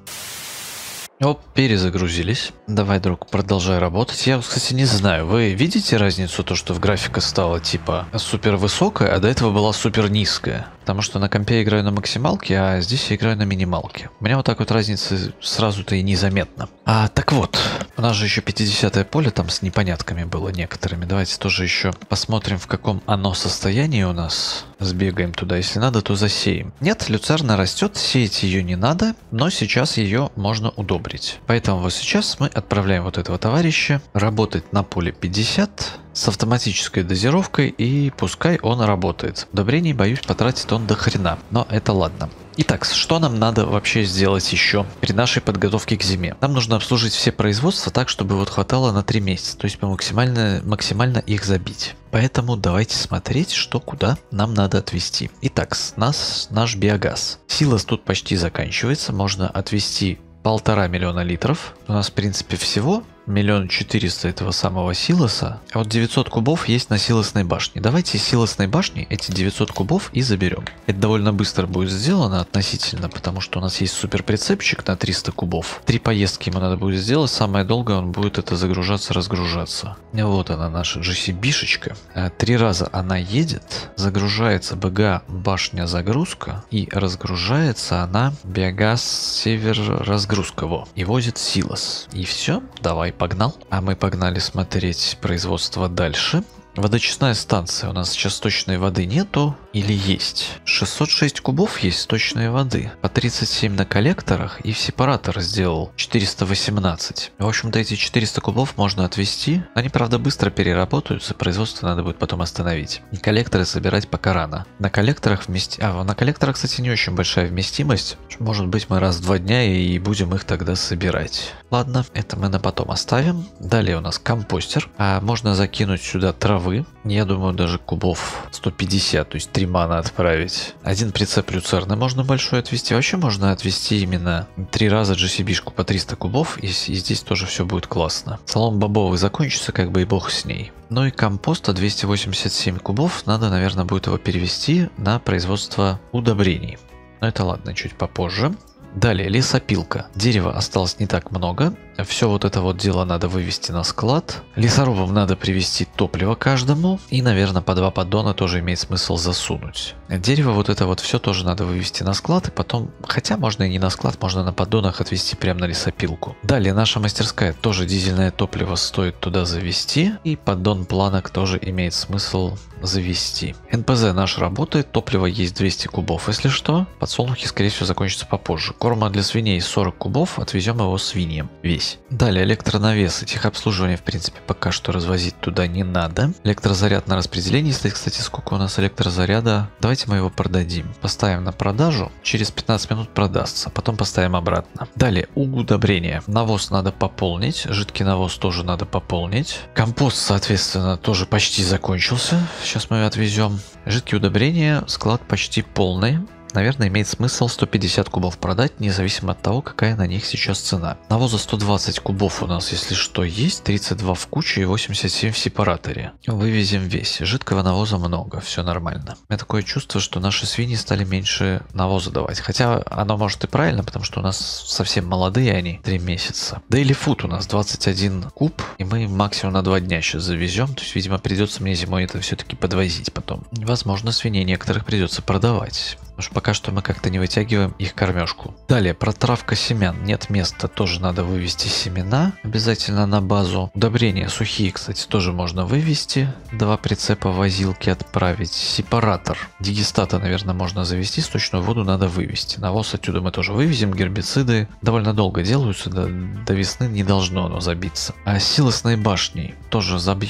Оп, перезагрузились. Давай, друг, продолжай работать. Я, кстати, не знаю, вы видите разницу, то, что в графика стала типа супер высокая, а до этого была супер низкая? Потому что на компе я играю на максималке, а здесь я играю на минималке. У меня вот так вот разница сразу-то и незаметно. А, так вот, у нас же еще пятидесятое поле там с непонятками было некоторыми. Давайте тоже еще посмотрим, в каком оно состоянии у нас. Сбегаем туда, если надо, то засеем. Нет, люцерна растет, сеять ее не надо, но сейчас ее можно удобрить. Поэтому вот сейчас мы отправляем вот этого товарища работать на поле пятьдесят с автоматической дозировкой, и пускай он работает. Удобрений, боюсь, потратит он до хрена, но это ладно. Итак, что нам надо вообще сделать еще при нашей подготовке к зиме? Нам нужно обслужить все производства так, чтобы вот хватало на три месяца, то есть мы максимально, максимально их забить. Поэтому давайте смотреть, что куда нам надо отвезти. Итак, с нас наш биогаз. Силос тут почти заканчивается, можно отвезти полтора миллиона литров. У нас, в принципе, всего миллион четыреста этого самого силоса. А вот девятьсот кубов есть на силосной башне. Давайте из силосной башни эти девятьсот кубов и заберем. Это довольно быстро будет сделано относительно, потому что у нас есть супер прицепчик на триста кубов. Три поездки ему надо будет сделать. Самое долгое он будет это загружаться, разгружаться. Вот она, наша джи си би-шечка. Три раза она едет, загружается БГ башня загрузка, и разгружается она биогаз север разгрузка во, и возит силос. И все, давай. Погнал. А мы погнали смотреть производство дальше. Водочистная станция. У нас сейчас сточной воды нету или есть? шестьсот шесть кубов есть сточной воды. По тридцать семь на коллекторах, и в сепаратор сделал четыреста восемнадцать. В общем-то, эти четыреста кубов можно отвезти. Они, правда, быстро переработаются, производство надо будет потом остановить. И коллекторы собирать пока рано. На коллекторах вмести... А, на коллекторах, кстати, не очень большая вместимость. Может быть, мы раз в два дня и будем их тогда собирать. Ладно, это мы на потом оставим. Далее у нас компостер. А можно закинуть сюда траву. Я думаю, даже кубов сто пятьдесят, то есть три мана отправить. Один прицеп люцерны можно большой отвезти. Вообще можно отвезти именно три раза джи си би-шку по триста кубов, и, и здесь тоже все будет классно. Солом бобовый закончится, как бы и бог с ней. Ну и компоста двести восемьдесят семь кубов, надо, наверное, будет его перевести на производство удобрений. Но это ладно, чуть попозже. Далее, лесопилка. Дерева осталось не так много. Все вот это вот дело надо вывести на склад. Лесорубам надо привезти топливо каждому. И, наверное, по два поддона тоже имеет смысл засунуть. Дерево вот это вот все тоже надо вывести на склад. И потом, хотя можно и не на склад, можно на поддонах отвезти прямо на лесопилку. Далее, наша мастерская. Тоже дизельное топливо стоит туда завести. И поддон планок тоже имеет смысл завести. эн пэ зэ наш работает. Топливо есть двести кубов. Если что, подсолнухи, скорее всего, закончатся попозже. Корма для свиней сорок кубов. Отвезем его свиньям. Весь. Далее, электронавесы. Техобслуживание, в принципе, пока что развозить туда не надо. Электрозаряд на распределении стоит. Кстати, сколько у нас электрозаряда? Давайте мы его продадим. Поставим на продажу. Через пятнадцать минут продастся. Потом поставим обратно. Далее, удобрения. Навоз надо пополнить. Жидкий навоз тоже надо пополнить. Компост, соответственно, тоже почти закончился. Сейчас мы его отвезем. Жидкие удобрения. Склад почти полный. Наверное, имеет смысл сто пятьдесят кубов продать, независимо от того, какая на них сейчас цена. Навоза сто двадцать кубов у нас, если что, есть. тридцать два в куче и восемьдесят семь в сепараторе. Вывезем весь. Жидкого навоза много, все нормально. У меня такое чувство, что наши свиньи стали меньше навоза давать. Хотя оно может и правильно, потому что у нас совсем молодые они, три месяца. Daily Food у нас двадцать один куб, и мы максимум на два дня сейчас завезем. То есть, видимо, придется мне зимой это все-таки подвозить потом. Возможно, свиней некоторых придется продавать. Потому что пока что мы как-то не вытягиваем их кормежку. Далее, протравка семян. Нет места, тоже надо вывести семена. Обязательно на базу. Удобрения сухие, кстати, тоже можно вывести. Два прицепа возилки отправить. Сепаратор. Дигестата, наверное, можно завести. Сточную воду надо вывести. Навоз отсюда мы тоже вывезем. Гербициды довольно долго делаются. До, до весны не должно оно забиться. А силосной башней тоже забьем.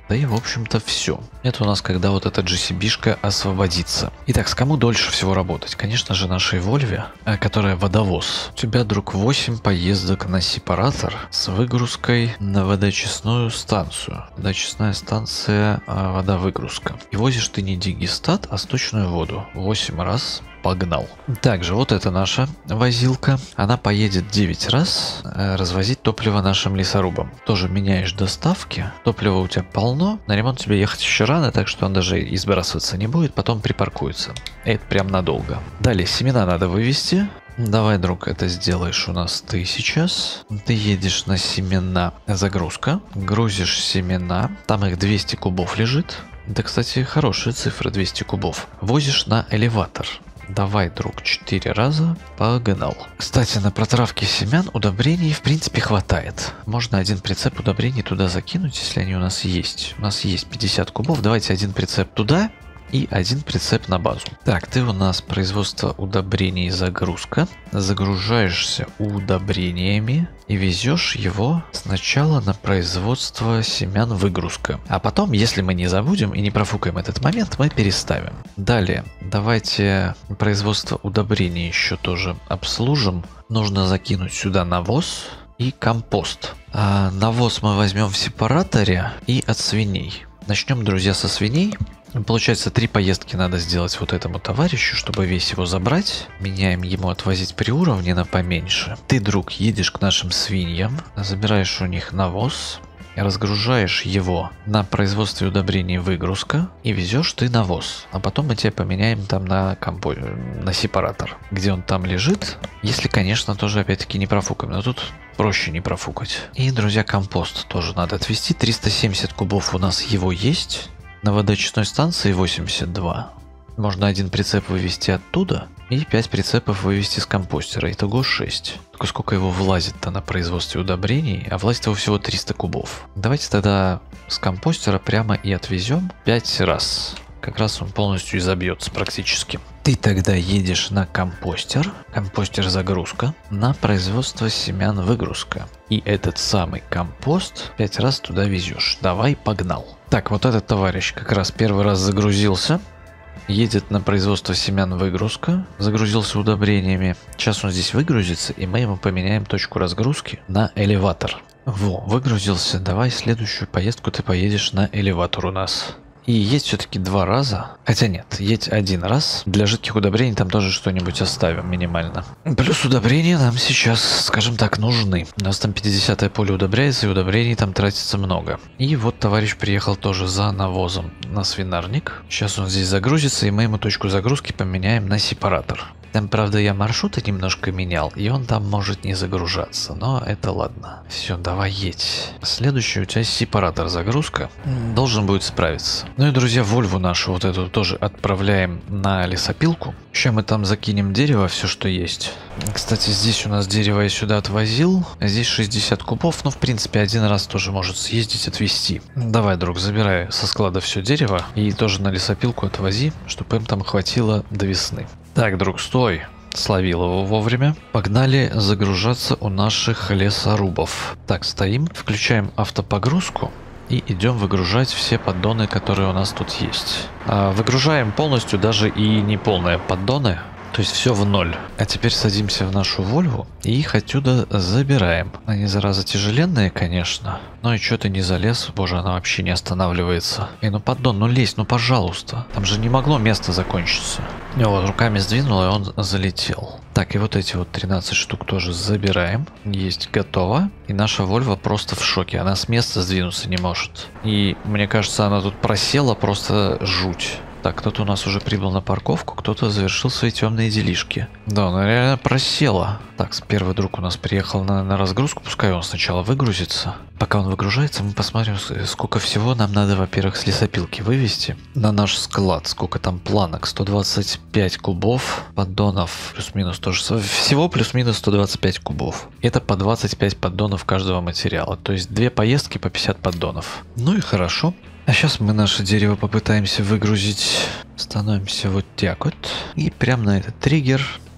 Да и в общем-то все. Это у нас когда вот эта джи си би-шка освободится. Итак, с кому дольше всего работать? Конечно же нашей Вольве, которая водовоз. У тебя, друг, восемь поездок на сепаратор с выгрузкой на водочистную станцию. Водочистная станция, вода-выгрузка. И возишь ты не дигестат, а сточную воду. восемь раз. Погнал. Также вот эта наша возилка. Она поедет девять раз э, развозить топливо нашим лесорубам. Тоже меняешь доставки. Топлива у тебя полно. На ремонт тебе ехать еще рано, так что он даже избрасываться не будет. Потом припаркуется. Это прям надолго. Далее семена надо вывести. Давай, друг, это сделаешь у нас ты сейчас. Ты едешь на семена. Загрузка. Грузишь семена. Там их двести кубов лежит. Это, кстати, хорошая цифра, двести кубов. Возишь на элеватор. Давай, друг, четыре раза. Погнал. Кстати, на протравке семян удобрений в принципе хватает. Можно один прицеп удобрений туда закинуть, если они у нас есть. У нас есть пятьдесят кубов. Давайте один прицеп туда и один прицеп на базу. Так, ты у нас производство удобрений загрузка. Загружаешься удобрениями и везешь его сначала на производство семян выгрузка. А потом, если мы не забудем и не профукаем этот момент, мы переставим. Далее, давайте производство удобрений еще тоже обслужим. Нужно закинуть сюда навоз и компост. А навоз мы возьмем в сепараторе и от свиней. Начнем, друзья, со свиней. Получается, три поездки надо сделать вот этому товарищу, чтобы весь его забрать. Меняем ему отвозить при уровне на поменьше. Ты, друг, едешь к нашим свиньям, забираешь у них навоз, разгружаешь его на производстве удобрений выгрузка и везешь ты навоз. А потом мы тебе поменяем там на, компо... на сепаратор, где он там лежит. Если, конечно, тоже опять-таки не профукаем. Но тут проще не профукать. И, друзья, компост тоже надо отвезти. триста семьдесят кубов у нас его есть. На водочистной станции восемьдесят два. Можно один прицеп вывести оттуда и пять прицепов вывести с компостера. Итого шесть. Только сколько его влазит-то на производстве удобрений, а влазит его всего триста кубов. Давайте тогда с компостера прямо и отвезем пять раз. Как раз он полностью и забьется практически. Ты тогда едешь на компостер, компостер загрузка, на производство семян выгрузка. И этот самый компост пять раз туда везешь. Давай, погнал. Так, вот этот товарищ как раз первый раз загрузился. Едет на производство семян выгрузка. Загрузился удобрениями. Сейчас он здесь выгрузится, и мы ему поменяем точку разгрузки на элеватор. Во, выгрузился. Давай следующую поездку ты поедешь на элеватор у нас. И едь все-таки два раза. Хотя нет, едь один раз. Для жидких удобрений там тоже что-нибудь оставим минимально. Плюс удобрения нам сейчас, скажем так, нужны. У нас там пятидесятое поле удобряется, и удобрений там тратится много. И вот товарищ приехал тоже за навозом на свинарник. Сейчас он здесь загрузится, и мы ему точку загрузки поменяем на сепаратор. Там, правда, я маршруты немножко менял, и он там может не загружаться, но это ладно. Все, давай едь. Следующий у тебя сепаратор загрузка. Должен будет справиться. Ну и, друзья, Вольву нашу вот эту тоже отправляем на лесопилку. Сейчас мы там закинем дерево, все, что есть. Кстати, здесь у нас дерево я сюда отвозил. Здесь шестьдесят кубов, ну, в принципе, один раз тоже может съездить, отвезти. Давай, друг, забирай со склада все дерево и тоже на лесопилку отвози, чтобы им там хватило до весны. Так, друг, стой. Словил его вовремя. Погнали загружаться у наших лесорубов. Так, стоим. Включаем автопогрузку. И идем выгружать все поддоны, которые у нас тут есть. А, выгружаем полностью даже и неполные поддоны. То есть все в ноль. А теперь садимся в нашу Вольву и их отсюда забираем. Они, зараза, тяжеленные, конечно. Но и что ты не залез? Боже, она вообще не останавливается. Эй, ну поддон, ну лезь, ну пожалуйста. Там же не могло место закончиться. И вот руками сдвинул, и он залетел. Так, и вот эти вот тринадцать штук тоже забираем. Есть, готово. И наша Вольва просто в шоке. Она с места сдвинуться не может. И мне кажется, она тут просела просто жуть. Так, кто-то у нас уже прибыл на парковку, кто-то завершил свои темные делишки. Да, она реально просела. Так, первый друг у нас приехал на, на разгрузку, пускай он сначала выгрузится. Пока он выгружается, мы посмотрим, сколько всего нам надо, во-первых, с лесопилки вывести на наш склад. Сколько там планок? сто двадцать пять кубов, поддонов плюс-минус тоже. Всего плюс-минус сто двадцать пять кубов. Это по двадцать пять поддонов каждого материала. То есть две поездки по пятьдесят поддонов. Ну и хорошо. А сейчас мы наше дерево попытаемся выгрузить. Становимся вот так вот. И прямо на этот триггер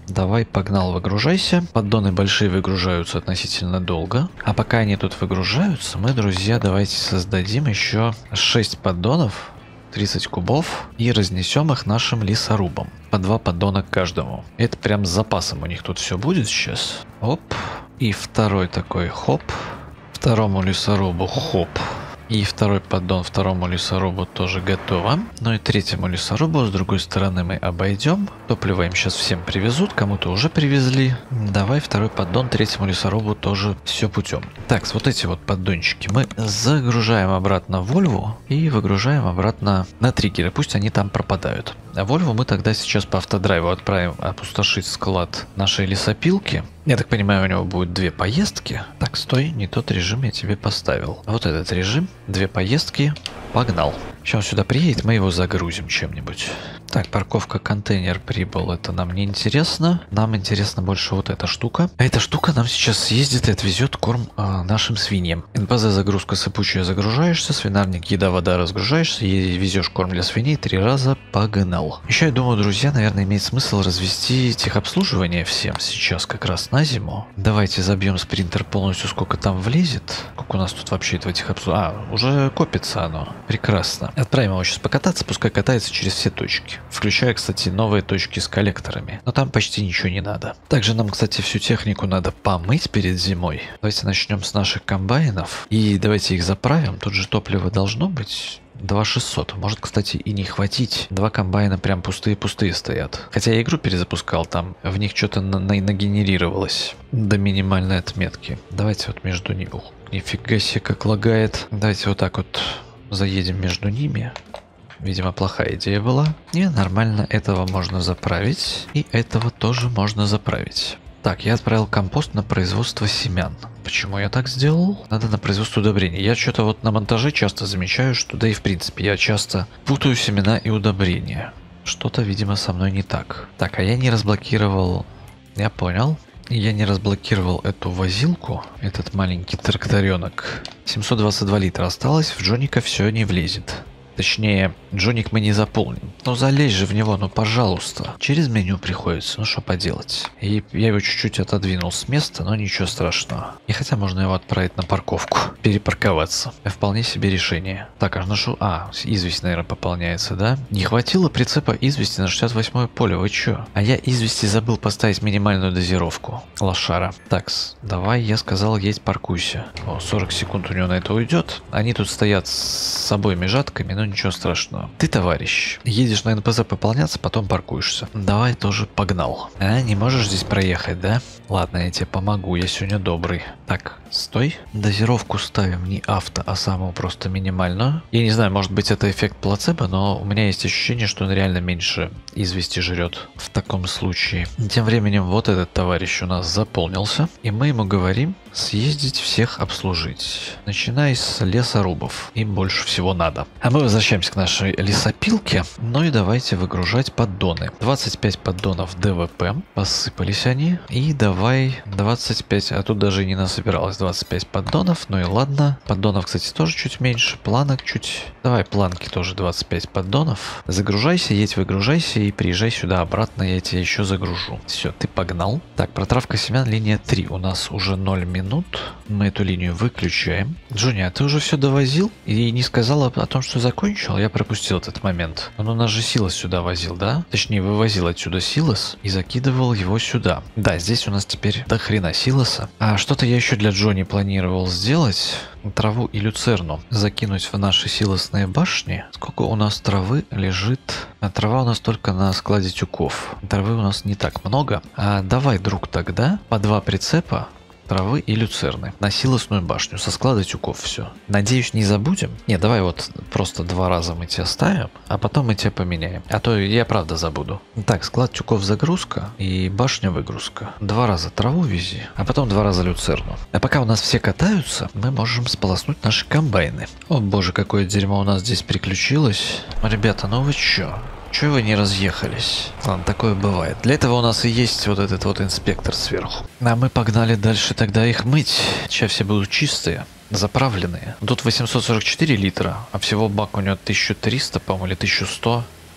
Давай, погнал, выгружайся. Поддоны большие выгружаются относительно долго. А пока они тут выгружаются, мы, друзья, давайте создадим еще шесть поддонов, тридцать кубов, и разнесем их нашим лесорубам. По два поддона к каждому. Это прям с запасом у них тут все будет сейчас. Оп. И второй такой хоп. Второму лесорубу хоп. И второй поддон второму лесорубу тоже готово. Ну и третьему лесорубу с другой стороны мы обойдем. Топливо им сейчас всем привезут, кому-то уже привезли. Давай второй поддон третьему лесорубу тоже все путем. Так, вот эти вот поддончики мы загружаем обратно в Вольву и выгружаем обратно на триггеры. Пусть они там пропадают. А Вольву мы тогда сейчас по автодрайву отправим опустошить склад нашей лесопилки. Я так понимаю, у него будет две поездки. Так, стой, не тот режим я тебе поставил. Вот этот режим, две поездки, погнал. Сейчас он сюда приедет, мы его загрузим чем-нибудь. Так, парковка контейнер прибыл, это нам не интересно. Нам интересна больше вот эта штука. А эта штука нам сейчас съездит и отвезет корм э, нашим свиньям. эн пэ зэ загрузка сыпучая, загружаешься, свинарник, еда, вода, разгружаешься и везешь корм для свиней три раза, погнал. Еще я думаю, друзья, наверное, имеет смысл развести техобслуживание всем сейчас как раз на зиму. Давайте забьем спринтер полностью, сколько там влезет. Сколько у нас тут вообще этого техобслуживания? А, уже копится оно. Прекрасно. Отправим его сейчас покататься, пускай катается через все точки. Включая, кстати, новые точки с коллекторами. Но там почти ничего не надо. Также нам, кстати, всю технику надо помыть перед зимой. Давайте начнем с наших комбайнов. И давайте их заправим. Тут же топливо должно быть два тысячи шестьсот. Может, кстати, и не хватить. Два комбайна прям пустые-пустые стоят. Хотя я игру перезапускал, там в них что-то на на нагенерировалось до минимальной отметки. Давайте вот между ними... Ух, нифига себе, как лагает. Давайте вот так вот заедем между ними. Видимо, плохая идея была. Не, нормально, этого можно заправить. И этого тоже можно заправить. Так, я отправил компост на производство семян. Почему я так сделал? Надо на производство удобрений. Я что-то вот на монтаже часто замечаю, что, да и в принципе, я часто путаю семена и удобрения. Что-то, видимо, со мной не так. Так, а я не разблокировал... Я понял. Я не разблокировал эту возилку, этот маленький тракторенок. семьсот двадцать два литра осталось, в Джоника все не влезет. Точнее, Джоник мы не заполним. Ну залезь же в него, ну пожалуйста. Через меню приходится, ну что поделать. И я его чуть-чуть отодвинул с места, но ничего страшного. И хотя можно его отправить на парковку, перепарковаться. Вполне себе решение. Так, аж нашу... А, известь, наверное, пополняется, да? Не хватило прицепа извести на шестьдесят восьмое поле, вы чё? А я извести забыл поставить минимальную дозировку. Лошара. Такс, давай, я сказал, есть паркуйся. О, сорок секунд у него на это уйдет. Они тут стоят с обоими жатками, но ничего страшного. Ты, товарищ, едешь на эн пэ зэ пополняться, потом паркуешься. Давай тоже погнал. А, не можешь здесь проехать, да? Ладно, я тебе помогу, я сегодня добрый. Так, стой. Дозировку ставим не авто, а самую просто минимальную. Я не знаю, может быть это эффект плацебо, но у меня есть ощущение, что он реально меньше извести жрет в таком случае. Тем временем вот этот товарищ у нас заполнился, и мы ему говорим съездить всех обслужить. Начиная с лесорубов. Им больше всего надо. А мы возвращаемся к нашей лесопилке. Ну и давайте выгружать поддоны. двадцать пять поддонов дэ вэ пэ. Посыпались они. И давай двадцать пять. А тут даже не насобиралось двадцать пять поддонов. Ну и ладно. Поддонов, кстати, тоже чуть меньше. Планок чуть. Давай планки тоже двадцать пять поддонов. Загружайся, едь, выгружайся и приезжай сюда обратно. Я тебя еще загружу. Все, ты погнал. Так, протравка семян линия три. У нас уже ноль минут. Мы эту линию выключаем. Джонни, а ты уже все довозил? И не сказал о том, что закончил? Я пропустил этот момент. Он у нас же силос сюда возил, да? Точнее, вывозил отсюда силос и закидывал его сюда. Да, здесь у нас теперь до хрена силоса. А что-то я еще для Джонни планировал сделать. Траву и люцерну закинуть в наши силосные башни. Сколько у нас травы лежит? А трава у нас только на складе тюков. Травы у нас не так много. А давай, друг, тогда по два прицепа травы и люцерны на силосную башню со склада тюков все. Надеюсь, не забудем. Не, давай вот просто два раза мы тебя ставим, а потом мы тебя поменяем. А то я правда забуду. Так, склад тюков загрузка и башня выгрузка. Два раза траву вези, а потом два раза люцерну. А пока у нас все катаются, мы можем сполоснуть наши комбайны. О боже, какое дерьмо у нас здесь приключилось. Ребята, ну вы чё? Чего вы не разъехались? Ладно, такое бывает. Для этого у нас и есть вот этот вот инспектор сверху. А мы погнали дальше тогда их мыть. Сейчас все будут чистые, заправленные. Тут восемьсот сорок четыре литра, а всего бак у него тысяча триста, по-моему, или тысяча сто.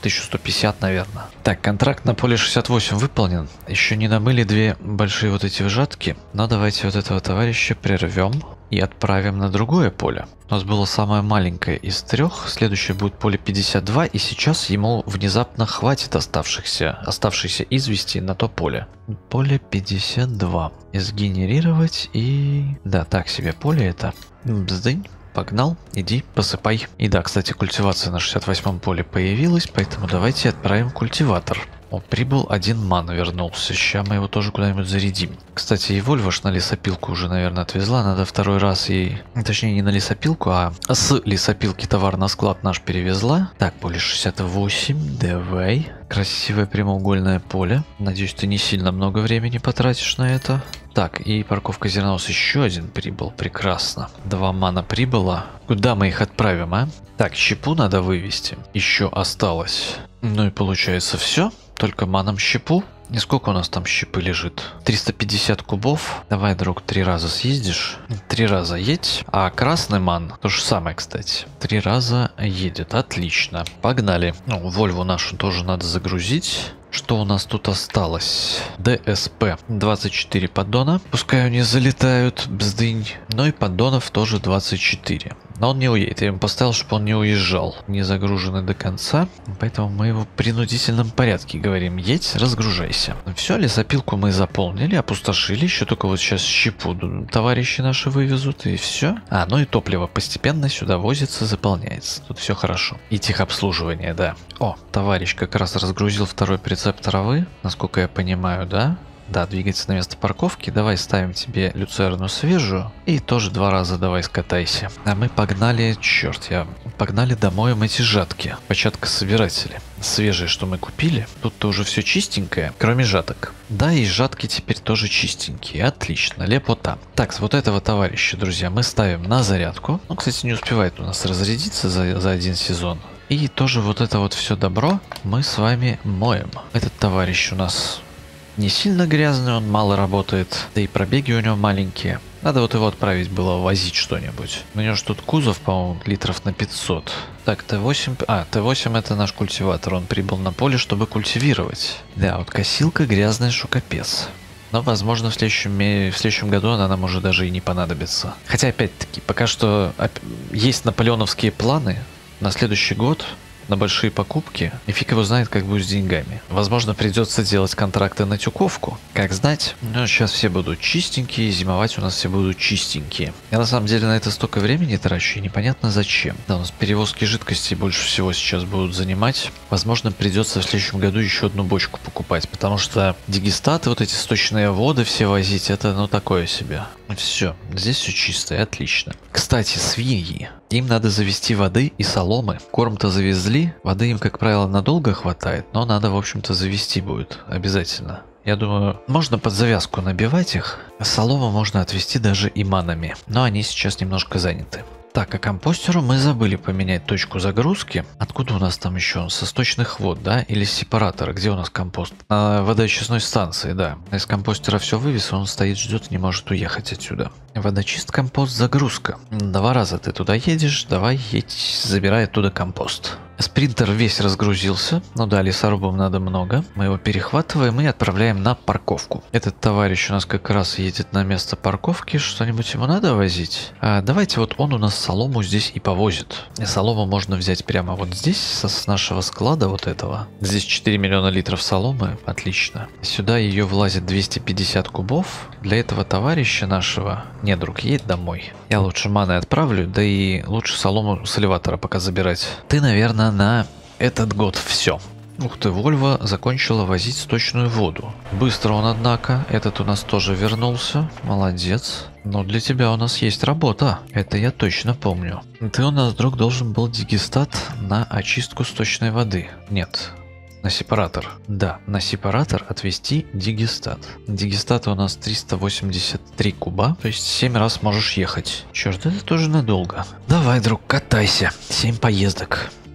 тысяча сто пятьдесят, наверное. Так, контракт на поле шестьдесят восемь выполнен. Еще не намыли две большие вот эти вжатки. Но давайте вот этого товарища прервем и отправим на другое поле. У нас было самое маленькое из трех. Следующее будет поле пятьдесят два. И сейчас ему внезапно хватит оставшихся, оставшейся извести на то поле. Поле пятьдесят два. Сгенерировать и... Да, так себе поле это. Бздынь. Погнал, иди, посыпай. И да, кстати, культивация на шестьдесят восьмом поле появилась, поэтому давайте отправим культиватор. О, прибыл один ман, вернулся. Сейчас мы его тоже куда-нибудь зарядим. Кстати, и Вольваш на лесопилку уже, наверное, отвезла. Надо второй раз ей... Точнее, не на лесопилку, а с лесопилки товар на склад наш перевезла. Так, поле шестьдесят восемь, давай. Красивое прямоугольное поле. Надеюсь, ты не сильно много времени потратишь на это. Так, и парковка зерновоз еще один прибыл. Прекрасно. Два мана прибыло. Куда мы их отправим, а? Так, щепу надо вывести. Еще осталось. Ну и получается все. Только маном щепу. И сколько у нас там щепы лежит? триста пятьдесят кубов. Давай, друг, три раза съездишь. Три раза едь. А красный ман, то же самое, кстати. Три раза едет. Отлично. Погнали. Ну, Вольву нашу тоже надо загрузить. Что у нас тут осталось? ДСП. двадцать четыре поддона. Пускай они залетают, бздынь. Но и поддонов тоже двадцать четыре. Но он не уедет. Я ему поставил, чтобы он не уезжал. Не загружены до конца. Поэтому мы его в принудительном порядке говорим. Едь, разгружайся. Все, лесопилку мы заполнили, опустошили. Еще только вот сейчас щепу товарищи наши вывезут. И все. А, ну и топливо постепенно сюда возится, заполняется. Тут все хорошо. И техобслуживание, да. О, товарищ как раз разгрузил второй прицеп травы. Насколько я понимаю, да? Да, двигаться на место парковки. Давай ставим тебе люцерну свежую. И тоже два раза давай скатайся. А мы погнали, черт, я... Погнали домоем эти жатки. Початка собиратели. Свежие, что мы купили. Тут-то уже все чистенькое, кроме жаток. Да, и жатки теперь тоже чистенькие. Отлично, лепота. Так, вот этого товарища, друзья, мы ставим на зарядку. Он, кстати, не успевает у нас разрядиться за, за один сезон. И тоже вот это вот все добро мы с вами моем. Этот товарищ у нас... не сильно грязный, он мало работает, да и пробеги у него маленькие. Надо вот его отправить было возить что-нибудь. У него же тут кузов, по-моему, литров на пятьсот. Так, Т восемь... А, Т восемь это наш культиватор, он прибыл на поле, чтобы культивировать. Да, вот косилка грязная, что капец. Но, возможно, в следующем, в следующем году она нам уже даже и не понадобится. Хотя, опять-таки, пока что есть наполеоновские планы на следующий год. На большие покупки, и фиг его знает, как будет с деньгами. Возможно, придется делать контракты на тюковку, как знать. Но сейчас все будут чистенькие, зимовать у нас все будут чистенькие. Я на самом деле на это столько времени трачу, и непонятно зачем. Да, у нас перевозки жидкости больше всего сейчас будут занимать. Возможно, придется в следующем году еще одну бочку покупать, потому что дегистаты, вот эти сточные воды все возить, это ну такое себе. Все, здесь все чисто и отлично. Кстати, свиньи. Им надо завести воды и соломы. Корм-то завезли, воды им, как правило, надолго хватает, но надо, в общем-то, завести будет обязательно. Я думаю, можно под завязку набивать их. Солому можно отвезти даже и манами, но они сейчас немножко заняты. Так, а компостеру мы забыли поменять точку загрузки. Откуда у нас там еще? Со сточных вод, да? Или с сепаратора? Где у нас компост? На водоочистной станции, да. Из компостера все вывез, он стоит, ждет, не может уехать отсюда. Водочист, компост, загрузка. Два раза ты туда едешь, давай едь, забирай оттуда компост. Спринтер весь разгрузился, ну да, лесорубам надо много. Мы его перехватываем и отправляем на парковку. Этот товарищ у нас как раз едет на место парковки, что-нибудь ему надо возить? А, давайте вот он у нас солому здесь и повозит. И солому можно взять прямо вот здесь, со, с нашего склада вот этого. Здесь четыре миллиона литров соломы, отлично. Сюда ее влазит двести пятьдесят кубов. Для этого товарища нашего, не, друг, едь домой. Я лучше маны отправлю, да и лучше солому с элеватора пока забирать. Ты, наверное, на этот год все. Ух ты, Вольво закончила возить сточную воду. Быстро он, однако. Этот у нас тоже вернулся. Молодец. Но для тебя у нас есть работа. Это я точно помню. Ты у нас, друг, должен был дегистат на очистку сточной воды. Нет. На сепаратор. Да, на сепаратор отвести дегистат. Дегистата у нас триста восемьдесят три куба, то есть семь раз можешь ехать. Черт, это тоже надолго. Давай, друг, катайся. семь поездок.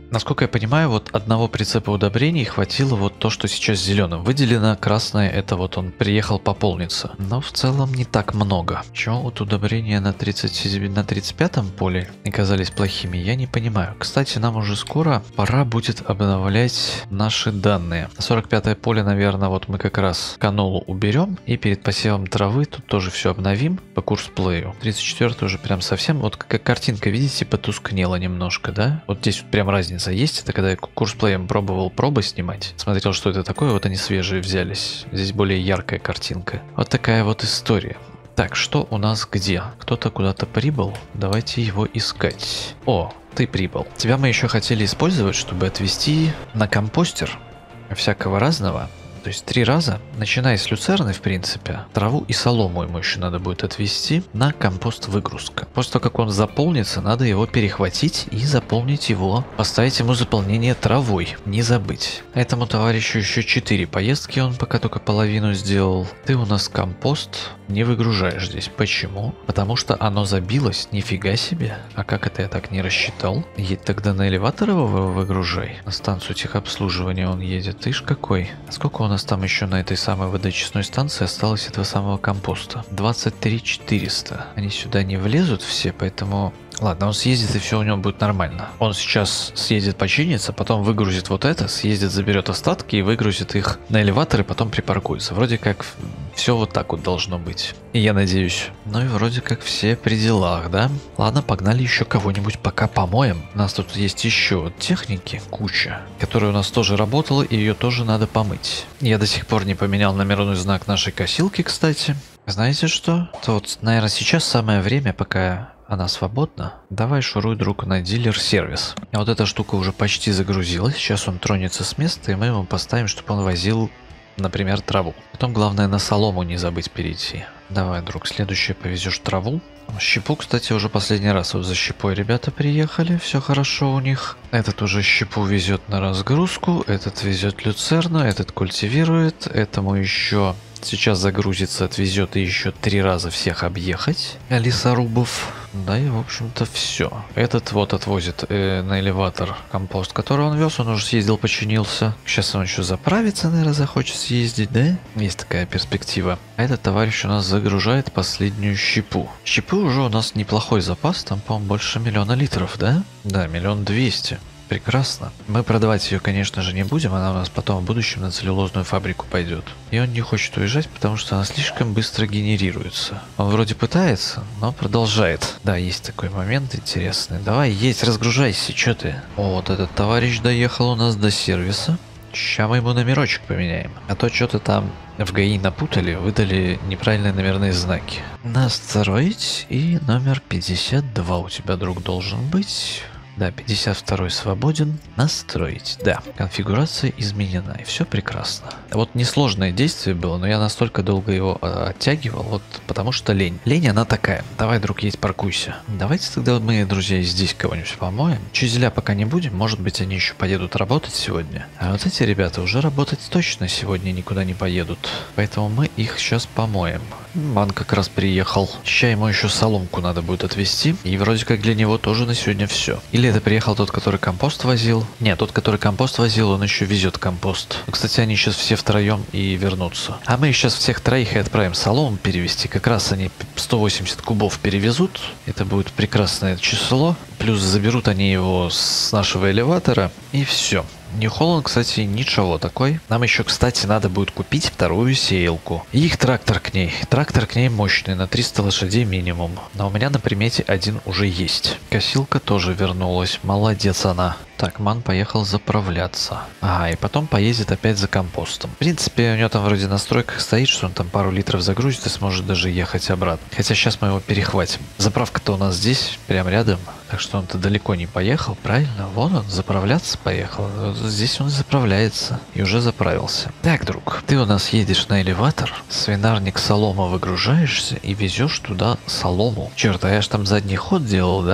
Насколько я понимаю, вот одного прицепа удобрений хватило вот то, что сейчас зеленым выделено, красное это вот он приехал пополниться. Но в целом не так много. Чего вот удобрения на, тридцать, на тридцать пятом поле оказались плохими, я не понимаю. Кстати, нам уже скоро пора будет обновлять наши данные. сорок пятое поле, наверное, вот мы как раз канолу уберем и перед посевом травы тут тоже все обновим по курсплею. тридцать четвёртое уже прям совсем, вот как картинка, видите, потускнела немножко, да? Вот здесь вот прям разница есть. Это когда я курсплеем пробовал пробы снимать, смотрел, что это такое, вот они свежие взялись. Здесь более яркая картинка. Вот такая вот история. Так, что у нас где? Кто-то куда-то прибыл? Давайте его искать. О, ты прибыл. Тебя мы еще хотели использовать, чтобы отвезти на компостер всякого разного. То есть три раза, начиная с люцерны, в принципе, траву и солому ему еще надо будет отвезти на компост выгрузка. После того, как он заполнится, надо его перехватить и заполнить его, поставить ему заполнение травой, не забыть. Этому товарищу еще четыре поездки, он пока только половину сделал. Ты у нас компост не выгружаешь здесь. Почему? Потому что оно забилось, нифига себе. А как это я так не рассчитал? Едь тогда на элеватор его выгружай. На станцию техобслуживания он едет. Ты ж какой. Сколько у нас там еще на этой самой водочистной станции осталось этого самого компоста? двадцать три четыреста. Они сюда не влезут все, поэтому... Ладно, он съездит и все у него будет нормально. Он сейчас съездит починится, потом выгрузит вот это, съездит, заберет остатки и выгрузит их на элеватор и потом припаркуется. Вроде как все вот так вот должно быть. И я надеюсь. Ну и вроде как все при делах, да? Ладно, погнали еще кого-нибудь пока помоем. У нас тут есть еще техники, куча, которая у нас тоже работала, и ее тоже надо помыть. Я до сих пор не поменял номерной знак нашей косилки, кстати. Знаете что? То вот, наверное, сейчас самое время, пока... Она свободна? Давай шуруй, друг, на дилер-сервис. А вот эта штука уже почти загрузилась. Сейчас он тронется с места, и мы ему поставим, чтобы он возил, например, траву. Потом главное на солому не забыть перейти. Давай, друг, следующее повезешь траву. Щепу, кстати, уже последний раз вот за щепой ребята приехали. Все хорошо у них. Этот уже щепу везет на разгрузку. Этот везет люцерну. Этот культивирует. Этому еще... Сейчас загрузится, отвезет и еще три раза всех объехать лесорубов. Да и в общем-то все. Этот вот отвозит э, на элеватор компост, который он вез. Он уже съездил, починился. Сейчас он еще заправится, наверное, захочет съездить, да? Есть такая перспектива. А этот товарищ у нас загружает последнюю щепу. Щепы уже у нас неплохой запас. Там, по-моему, больше миллиона литров, да? Да, миллион двести. Прекрасно. Мы продавать ее, конечно же, не будем, она у нас потом в будущем на целлюлозную фабрику пойдет. И он не хочет уезжать, потому что она слишком быстро генерируется. Он вроде пытается, но продолжает. Да, есть такой момент интересный. Давай, есть, разгружайся, что ты? О, вот этот товарищ доехал у нас до сервиса. Сейчас мы ему номерочек поменяем. А то что-то там в ГАИ напутали, выдали неправильные номерные знаки. Настроить, и номер пятьдесят два у тебя, друг, должен быть... Да, пятьдесят второй свободен. Настроить. Да, конфигурация изменена, и все прекрасно. Вот несложное действие было, но я настолько долго его э, оттягивал, вот потому что лень. Лень она такая. Давай, друг, едь, паркуйся. Давайте тогда мы, друзья, здесь кого-нибудь помоем. Чизеля пока не будем, может быть, они еще поедут работать сегодня. А вот эти ребята уже работать точно сегодня никуда не поедут. Поэтому мы их сейчас помоем. Ман как раз приехал. Сейчас ему еще соломку надо будет отвезти. И вроде как для него тоже на сегодня все. Или это приехал тот, который компост возил? Нет, тот, который компост возил, он еще везет компост. Кстати, они сейчас все втроем и вернутся. А мы сейчас всех троих и отправим солому перевезти. Как раз они сто восемьдесят кубов перевезут. Это будет прекрасное число. Плюс заберут они его с нашего элеватора. И все. Нью-Холланд, кстати, ничего такой. Нам еще, кстати, надо будет купить вторую сеялку. И их трактор к ней. Трактор к ней мощный, на триста лошадей минимум. Но у меня на примете один уже есть. Косилка тоже вернулась. Молодец она. Так, Ман поехал заправляться. Ага, и потом поездит опять за компостом. В принципе, у него там вроде настройка стоит, что он там пару литров загрузит и сможет даже ехать обратно. Хотя сейчас мы его перехватим. Заправка-то у нас здесь, прям рядом. Так что он-то далеко не поехал, правильно? Вон он, заправляться поехал. Здесь он заправляется. И уже заправился. Так, друг, ты у нас едешь на элеватор, свинарник солома выгружаешься и везешь туда солому. Черт, а я ж там задний ход делал, да?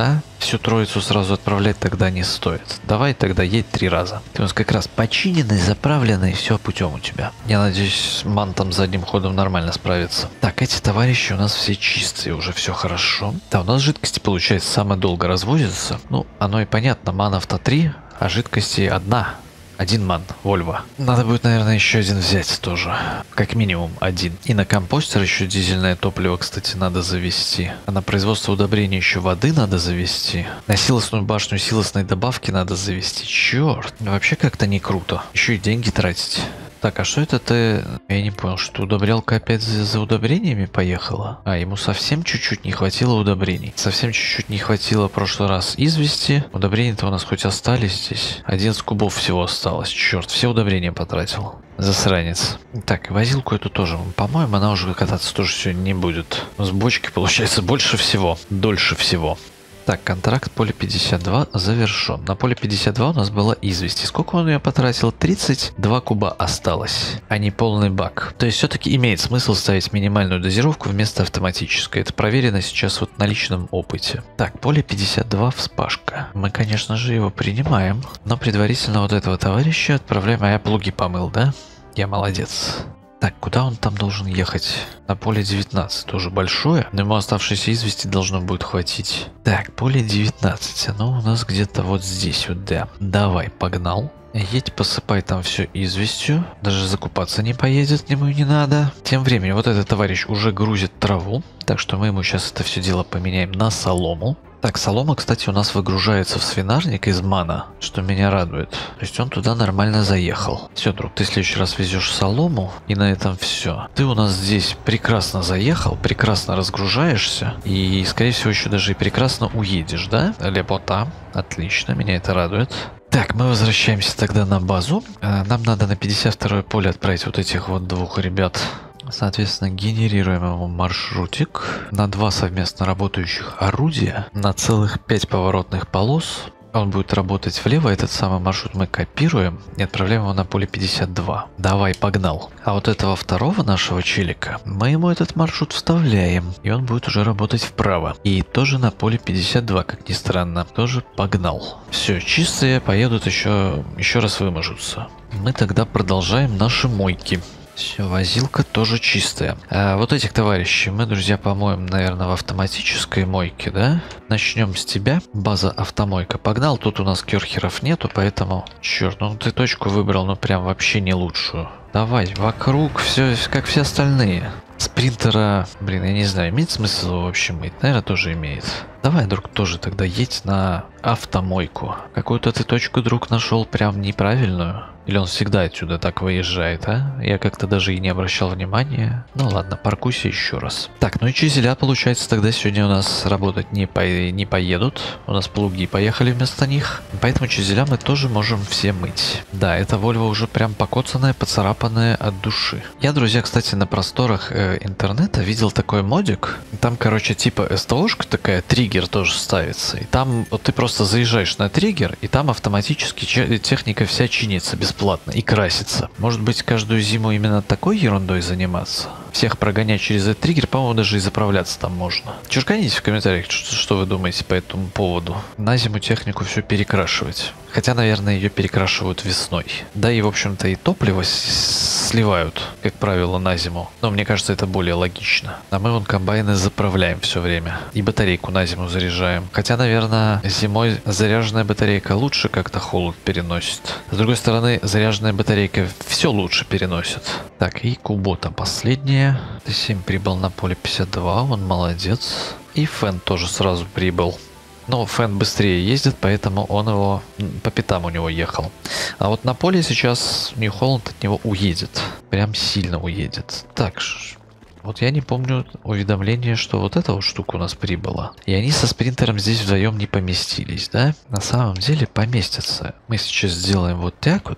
всю троицу сразу отправлять тогда не стоит. Давай тогда едь три раза. Ты у нас как раз починенный, заправленный, все путем у тебя. Я надеюсь, ман там задним ходом нормально справится. Так, эти товарищи у нас все чистые, уже все хорошо. Да, у нас жидкости, получается, самое долго развозятся. Ну, оно и понятно, ман авто три, а жидкости одна. Один ман, Вольво. Надо будет, наверное, еще один взять тоже. Как минимум один. И на компостер еще дизельное топливо, кстати, надо завести. А на производство удобрений еще воды надо завести. На силосную башню силосной добавки надо завести. Черт, вообще как-то не круто. Еще и деньги тратить. Так, а что это ты... Я не понял, что удобрялка опять за, за удобрениями поехала? А, ему совсем чуть-чуть не хватило удобрений. Совсем чуть-чуть не хватило в прошлый раз извести. Удобрения-то у нас хоть остались здесь. одиннадцать кубов всего осталось. Черт, все удобрения потратил. Засранец. Так, возилку эту тоже. По-моему, она уже кататься тоже сегодня не будет. С бочки получается больше всего. Дольше всего. Так, контракт поле пятьдесят два завершен. На поле пятьдесят два у нас была известь. И сколько он ее потратил? тридцать два куба осталось, а не полный бак. То есть все-таки имеет смысл ставить минимальную дозировку вместо автоматической. Это проверено сейчас вот на личном опыте. Так, поле пятьдесят два вспашка. Мы, конечно же, его принимаем, но предварительно вот этого товарища отправляем. А я плуги помыл, да? Я молодец. Так, куда он там должен ехать? На поле девятнадцать, тоже большое, но ему оставшейся извести должно будет хватить. Так, поле девятнадцать, оно у нас где-то вот здесь вот, да. Давай, погнал. Едь, посыпай там все известью. Даже закупаться не поедет, ему и не надо. Тем временем вот этот товарищ уже грузит траву, так что мы ему сейчас это все дело поменяем на солому. Так, солома, кстати, у нас выгружается в свинарник из мана, что меня радует. То есть он туда нормально заехал. Все, друг, ты в следующий раз везешь солому, и на этом все. Ты у нас здесь прекрасно заехал, прекрасно разгружаешься, и, скорее всего, еще даже и прекрасно уедешь, да? Лепота. Отлично, меня это радует. Так, мы возвращаемся тогда на базу. Нам надо на пятьдесят второе поле отправить вот этих вот двух ребят. Соответственно, генерируем ему маршрутик на два совместно работающих орудия, на целых пять поворотных полос. Он будет работать влево, этот самый маршрут мы копируем и отправляем его на поле пятьдесят два. Давай, погнал. А вот этого второго нашего челика мы ему этот маршрут вставляем, и он будет уже работать вправо. И тоже на поле пятьдесят два, как ни странно, тоже погнал. Все, чистые поедут еще, еще раз вымажутся. Мы тогда продолжаем наши мойки. Все, возилка тоже чистая. А вот этих товарищей мы, друзья, помоем, наверное, в автоматической мойке, да? Начнем с тебя. База автомойка. Погнал, тут у нас керхеров нету, поэтому... Черт, ну ты точку выбрал, ну прям вообще не лучшую. Давай, вокруг, все как все остальные. Спринтера, блин, я не знаю, имеет смысл его вообще мыть? Наверное, тоже имеет. Давай, друг, тоже тогда едь на автомойку. Какую-то ты точку, друг, нашел прям неправильную. Или он всегда отсюда так выезжает, а? Я как-то даже и не обращал внимания. Ну ладно, паркуйся еще раз. Так, ну и чизеля, получается, тогда сегодня у нас работать не, по... не поедут. У нас плуги поехали вместо них. Поэтому чизеля мы тоже можем все мыть. Да, эта Volvo уже прям покоцанная, поцарапанная от души. Я, друзья, кстати, на просторах э, интернета видел такой модик. Там, короче, типа СТОшка такая, триггер тоже ставится. И там вот ты просто заезжаешь на триггер, и там автоматически техника вся чинится без бесплатно и красится. Может быть, каждую зиму именно такой ерундой заниматься? Всех прогонять через этот триггер, по-моему, даже и заправляться там можно. Черканите в комментариях, что, что вы думаете по этому поводу. На зиму технику все перекрашивать. Хотя, наверное, ее перекрашивают весной. Да и, в общем-то, и топливо сливают, как правило, на зиму. Но мне кажется, это более логично. А мы вон комбайны заправляем все время. И батарейку на зиму заряжаем. Хотя, наверное, зимой заряженная батарейка лучше как-то холод переносит. С другой стороны, заряженная батарейка все лучше переносит. Так, и Кубота последняя. Т семь прибыл на поле пятьдесят два, он молодец. И Фэн тоже сразу прибыл. Но Фэн быстрее ездит, поэтому он его по пятам у него ехал. А вот на поле сейчас Нью Холланд от него уедет. Прям сильно уедет. Так, вот я не помню уведомление, что вот эта вот штука у нас прибыла. И они со спринтером здесь вдвоем не поместились, да? На самом деле поместятся. Мы сейчас сделаем вот так вот.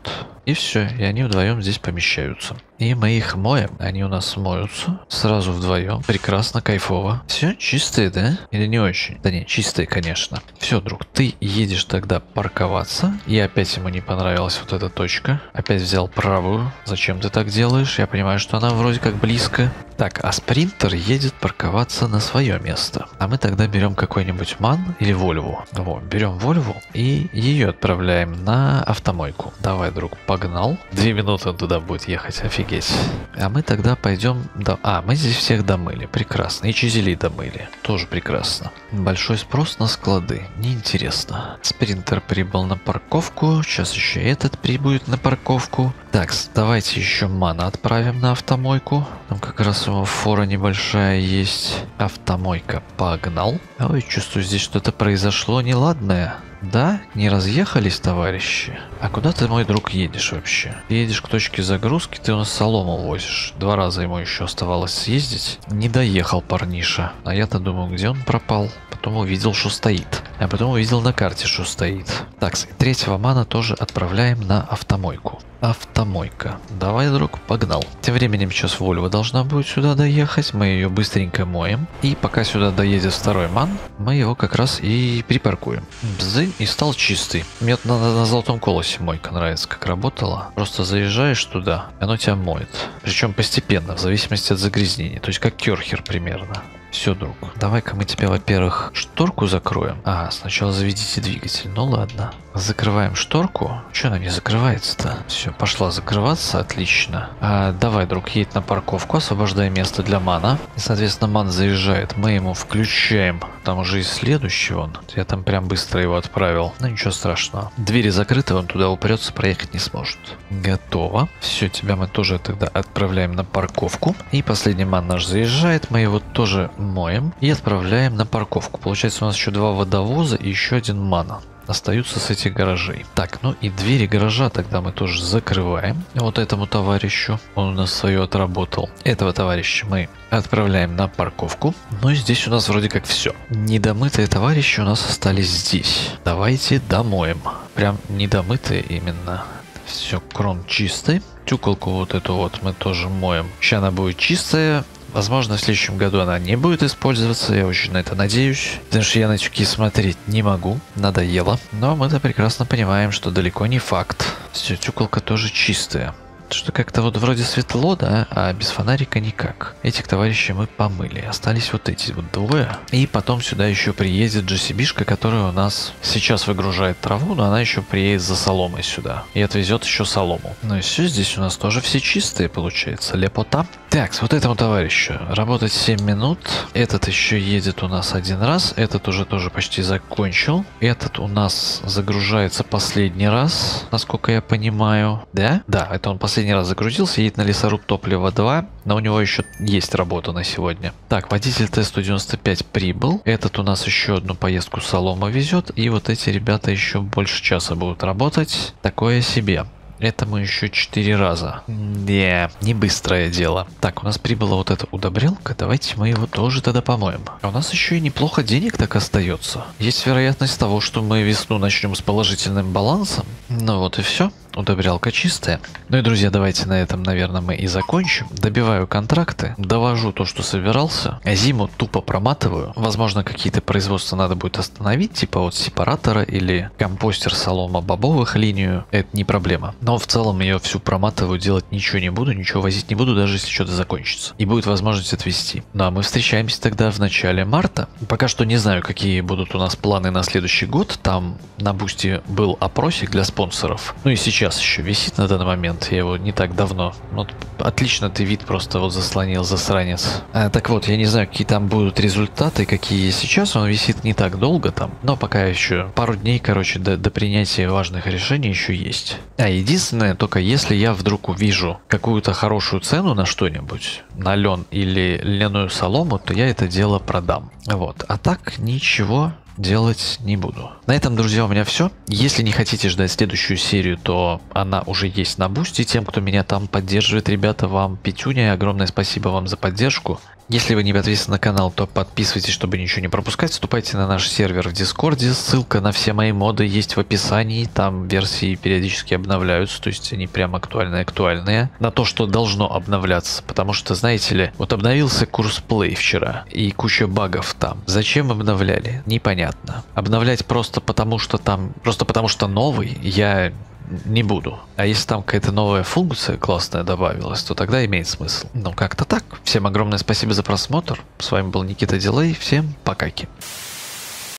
И все, и они вдвоем здесь помещаются. И мы их моем, они у нас моются сразу вдвоем. Прекрасно, кайфово. Все чистые, да? Или не очень? Да не, чистые, конечно. Все, друг, ты едешь тогда парковаться. И опять ему не понравилась вот эта точка. Опять взял правую. Зачем ты так делаешь? Я понимаю, что она вроде как близко. Так, а спринтер едет парковаться на свое место. А мы тогда берем какой-нибудь ман или Вольву. Вот, берем Вольву и ее отправляем на автомойку. Давай, друг, погнал. Две минуты он туда будет ехать, офигеть. А мы тогда пойдем... До... А, мы здесь всех домыли. Прекрасно. И Чизели домыли. Тоже прекрасно. Большой спрос на склады. Неинтересно. Спринтер прибыл на парковку. Сейчас еще этот прибудет на парковку. Так, давайте еще мана отправим на автомойку. Там как раз его фора небольшая есть. Автомойка. Погнал. Ой, чувствую, здесь что-то произошло неладное. Да? Не разъехались, товарищи? А куда ты, мой друг, едешь вообще? Ты едешь к точке загрузки, ты у нас солому возишь. Два раза ему еще оставалось съездить. Не доехал парниша. А я-то думаю, где он пропал? Потом увидел, что стоит. А потом увидел на карте, что стоит. Так, третьего мана тоже отправляем на автомойку. Автомойка. Давай, друг, погнал. Тем временем сейчас Вольва должна будет сюда доехать. Мы ее быстренько моем. И пока сюда доедет второй ман, мы его как раз и припаркуем. Бзынь, и стал чистый. Мне на, на, на золотом колосе мойка нравится, как работала. Просто заезжаешь туда, и оно тебя моет. Причем постепенно, в зависимости от загрязнения. То есть как керхер примерно. Все, друг, давай-ка мы тебе, во-первых, шторку закроем. А, сначала заведите двигатель. Ну ладно. Закрываем шторку. Че она не закрывается-то? Все, пошла закрываться, отлично. А, давай, друг, едь на парковку, освобождай место для мана. И, соответственно, ман заезжает. Мы ему включаем. Там уже и следующий он. Я там прям быстро его отправил. Ну ничего страшного. Двери закрыты, он туда упрется, проехать не сможет. Готово. Все, тебя мы тоже тогда отправляем на парковку. И последний ман наш заезжает. Мы его тоже моем и отправляем на парковку. Получается, у нас еще два водовоза и еще один мана остаются с этих гаражей. Так, ну и двери гаража тогда мы тоже закрываем. Вот этому товарищу. Он у нас свое отработал. Этого товарища мы отправляем на парковку. Ну и здесь у нас вроде как все. Недомытые товарищи у нас остались здесь. Давайте домоем. Прям недомытые именно. Все, крон чистый. Тюколку вот эту вот мы тоже моем. Сейчас она будет чистая. Возможно, в следующем году она не будет использоваться, я очень на это надеюсь. Потому что я на тюки смотреть не могу, надоело. Но мы-то прекрасно понимаем, что далеко не факт. Все, тюколка тоже чистая. Что как-то вот вроде светло, да, а без фонарика никак. Этих товарищей мы помыли. Остались вот эти вот двое. И потом сюда еще приедет джи си би-шка, которая у нас сейчас выгружает траву, но она еще приедет за соломой сюда. И отвезет еще солому. Ну и все, здесь у нас тоже все чистые, получается. Лепота. Так, с вот этому товарищу работать семь минут. Этот еще едет у нас один раз. Этот уже тоже почти закончил. Этот у нас загружается последний раз, насколько я понимаю. Да? Да, это он последний раз загрузился, едет на лесоруб топлива два, но у него еще есть работа на сегодня. Так, водитель Т сто девяносто пять прибыл. Этот у нас еще одну поездку солома везет. И вот эти ребята еще больше часа будут работать. Такое себе. Это мы еще четыре раза. Не, не быстрое дело. Так, у нас прибыла вот эта удобрялка. Давайте мы его тоже тогда помоем. А у нас еще и неплохо денег так остается. Есть вероятность того, что мы весну начнем с положительным балансом. Ну вот и все. Удобрялка чистая. Ну и, друзья, давайте на этом, наверное, мы и закончим. Добиваю контракты, довожу то, что собирался. Зиму тупо проматываю. Возможно, какие-то производства надо будет остановить, типа вот сепаратора или компостер солома бобовых линию. Это не проблема. Но в целом ее всю проматываю, делать ничего не буду, ничего возить не буду, даже если что-то закончится. И будет возможность отвезти. Ну а мы встречаемся тогда в начале марта. Пока что не знаю, какие будут у нас планы на следующий год. Там на Бусти был опросик для спонсоров. Ну и сейчас еще висит на данный момент, я его не так давно. Вот отлично ты вид просто вот заслонил, засранец. А, так вот, я не знаю, какие там будут результаты, какие есть сейчас. Он висит не так долго там, но пока еще пару дней, короче, до, до принятия важных решений еще есть. А единственное, только если я вдруг увижу какую-то хорошую цену на что-нибудь, на лен или льняную солому, то я это дело продам. Вот, а так ничего делать не буду. На этом, друзья, у меня все. Если не хотите ждать следующую серию, то она уже есть на Бусти. Тем, кто меня там поддерживает, ребята, вам пятюня. Огромное спасибо вам за поддержку. Если вы не подписаны на канал, то подписывайтесь, чтобы ничего не пропускать. Вступайте на наш сервер в Дискорде. Ссылка на все мои моды есть в описании. Там версии периодически обновляются, то есть они прям актуальные-актуальные. На то, что должно обновляться. Потому что, знаете ли, вот обновился курс Play вчера, и куча багов там. Зачем обновляли? Непонятно. Обновлять просто потому, что там... Просто потому, что новый, я... не буду. А если там какая-то новая функция классная добавилась, то тогда имеет смысл. Ну, как-то так. Всем огромное спасибо за просмотр. С вами был Никита Дилей. Всем покаки.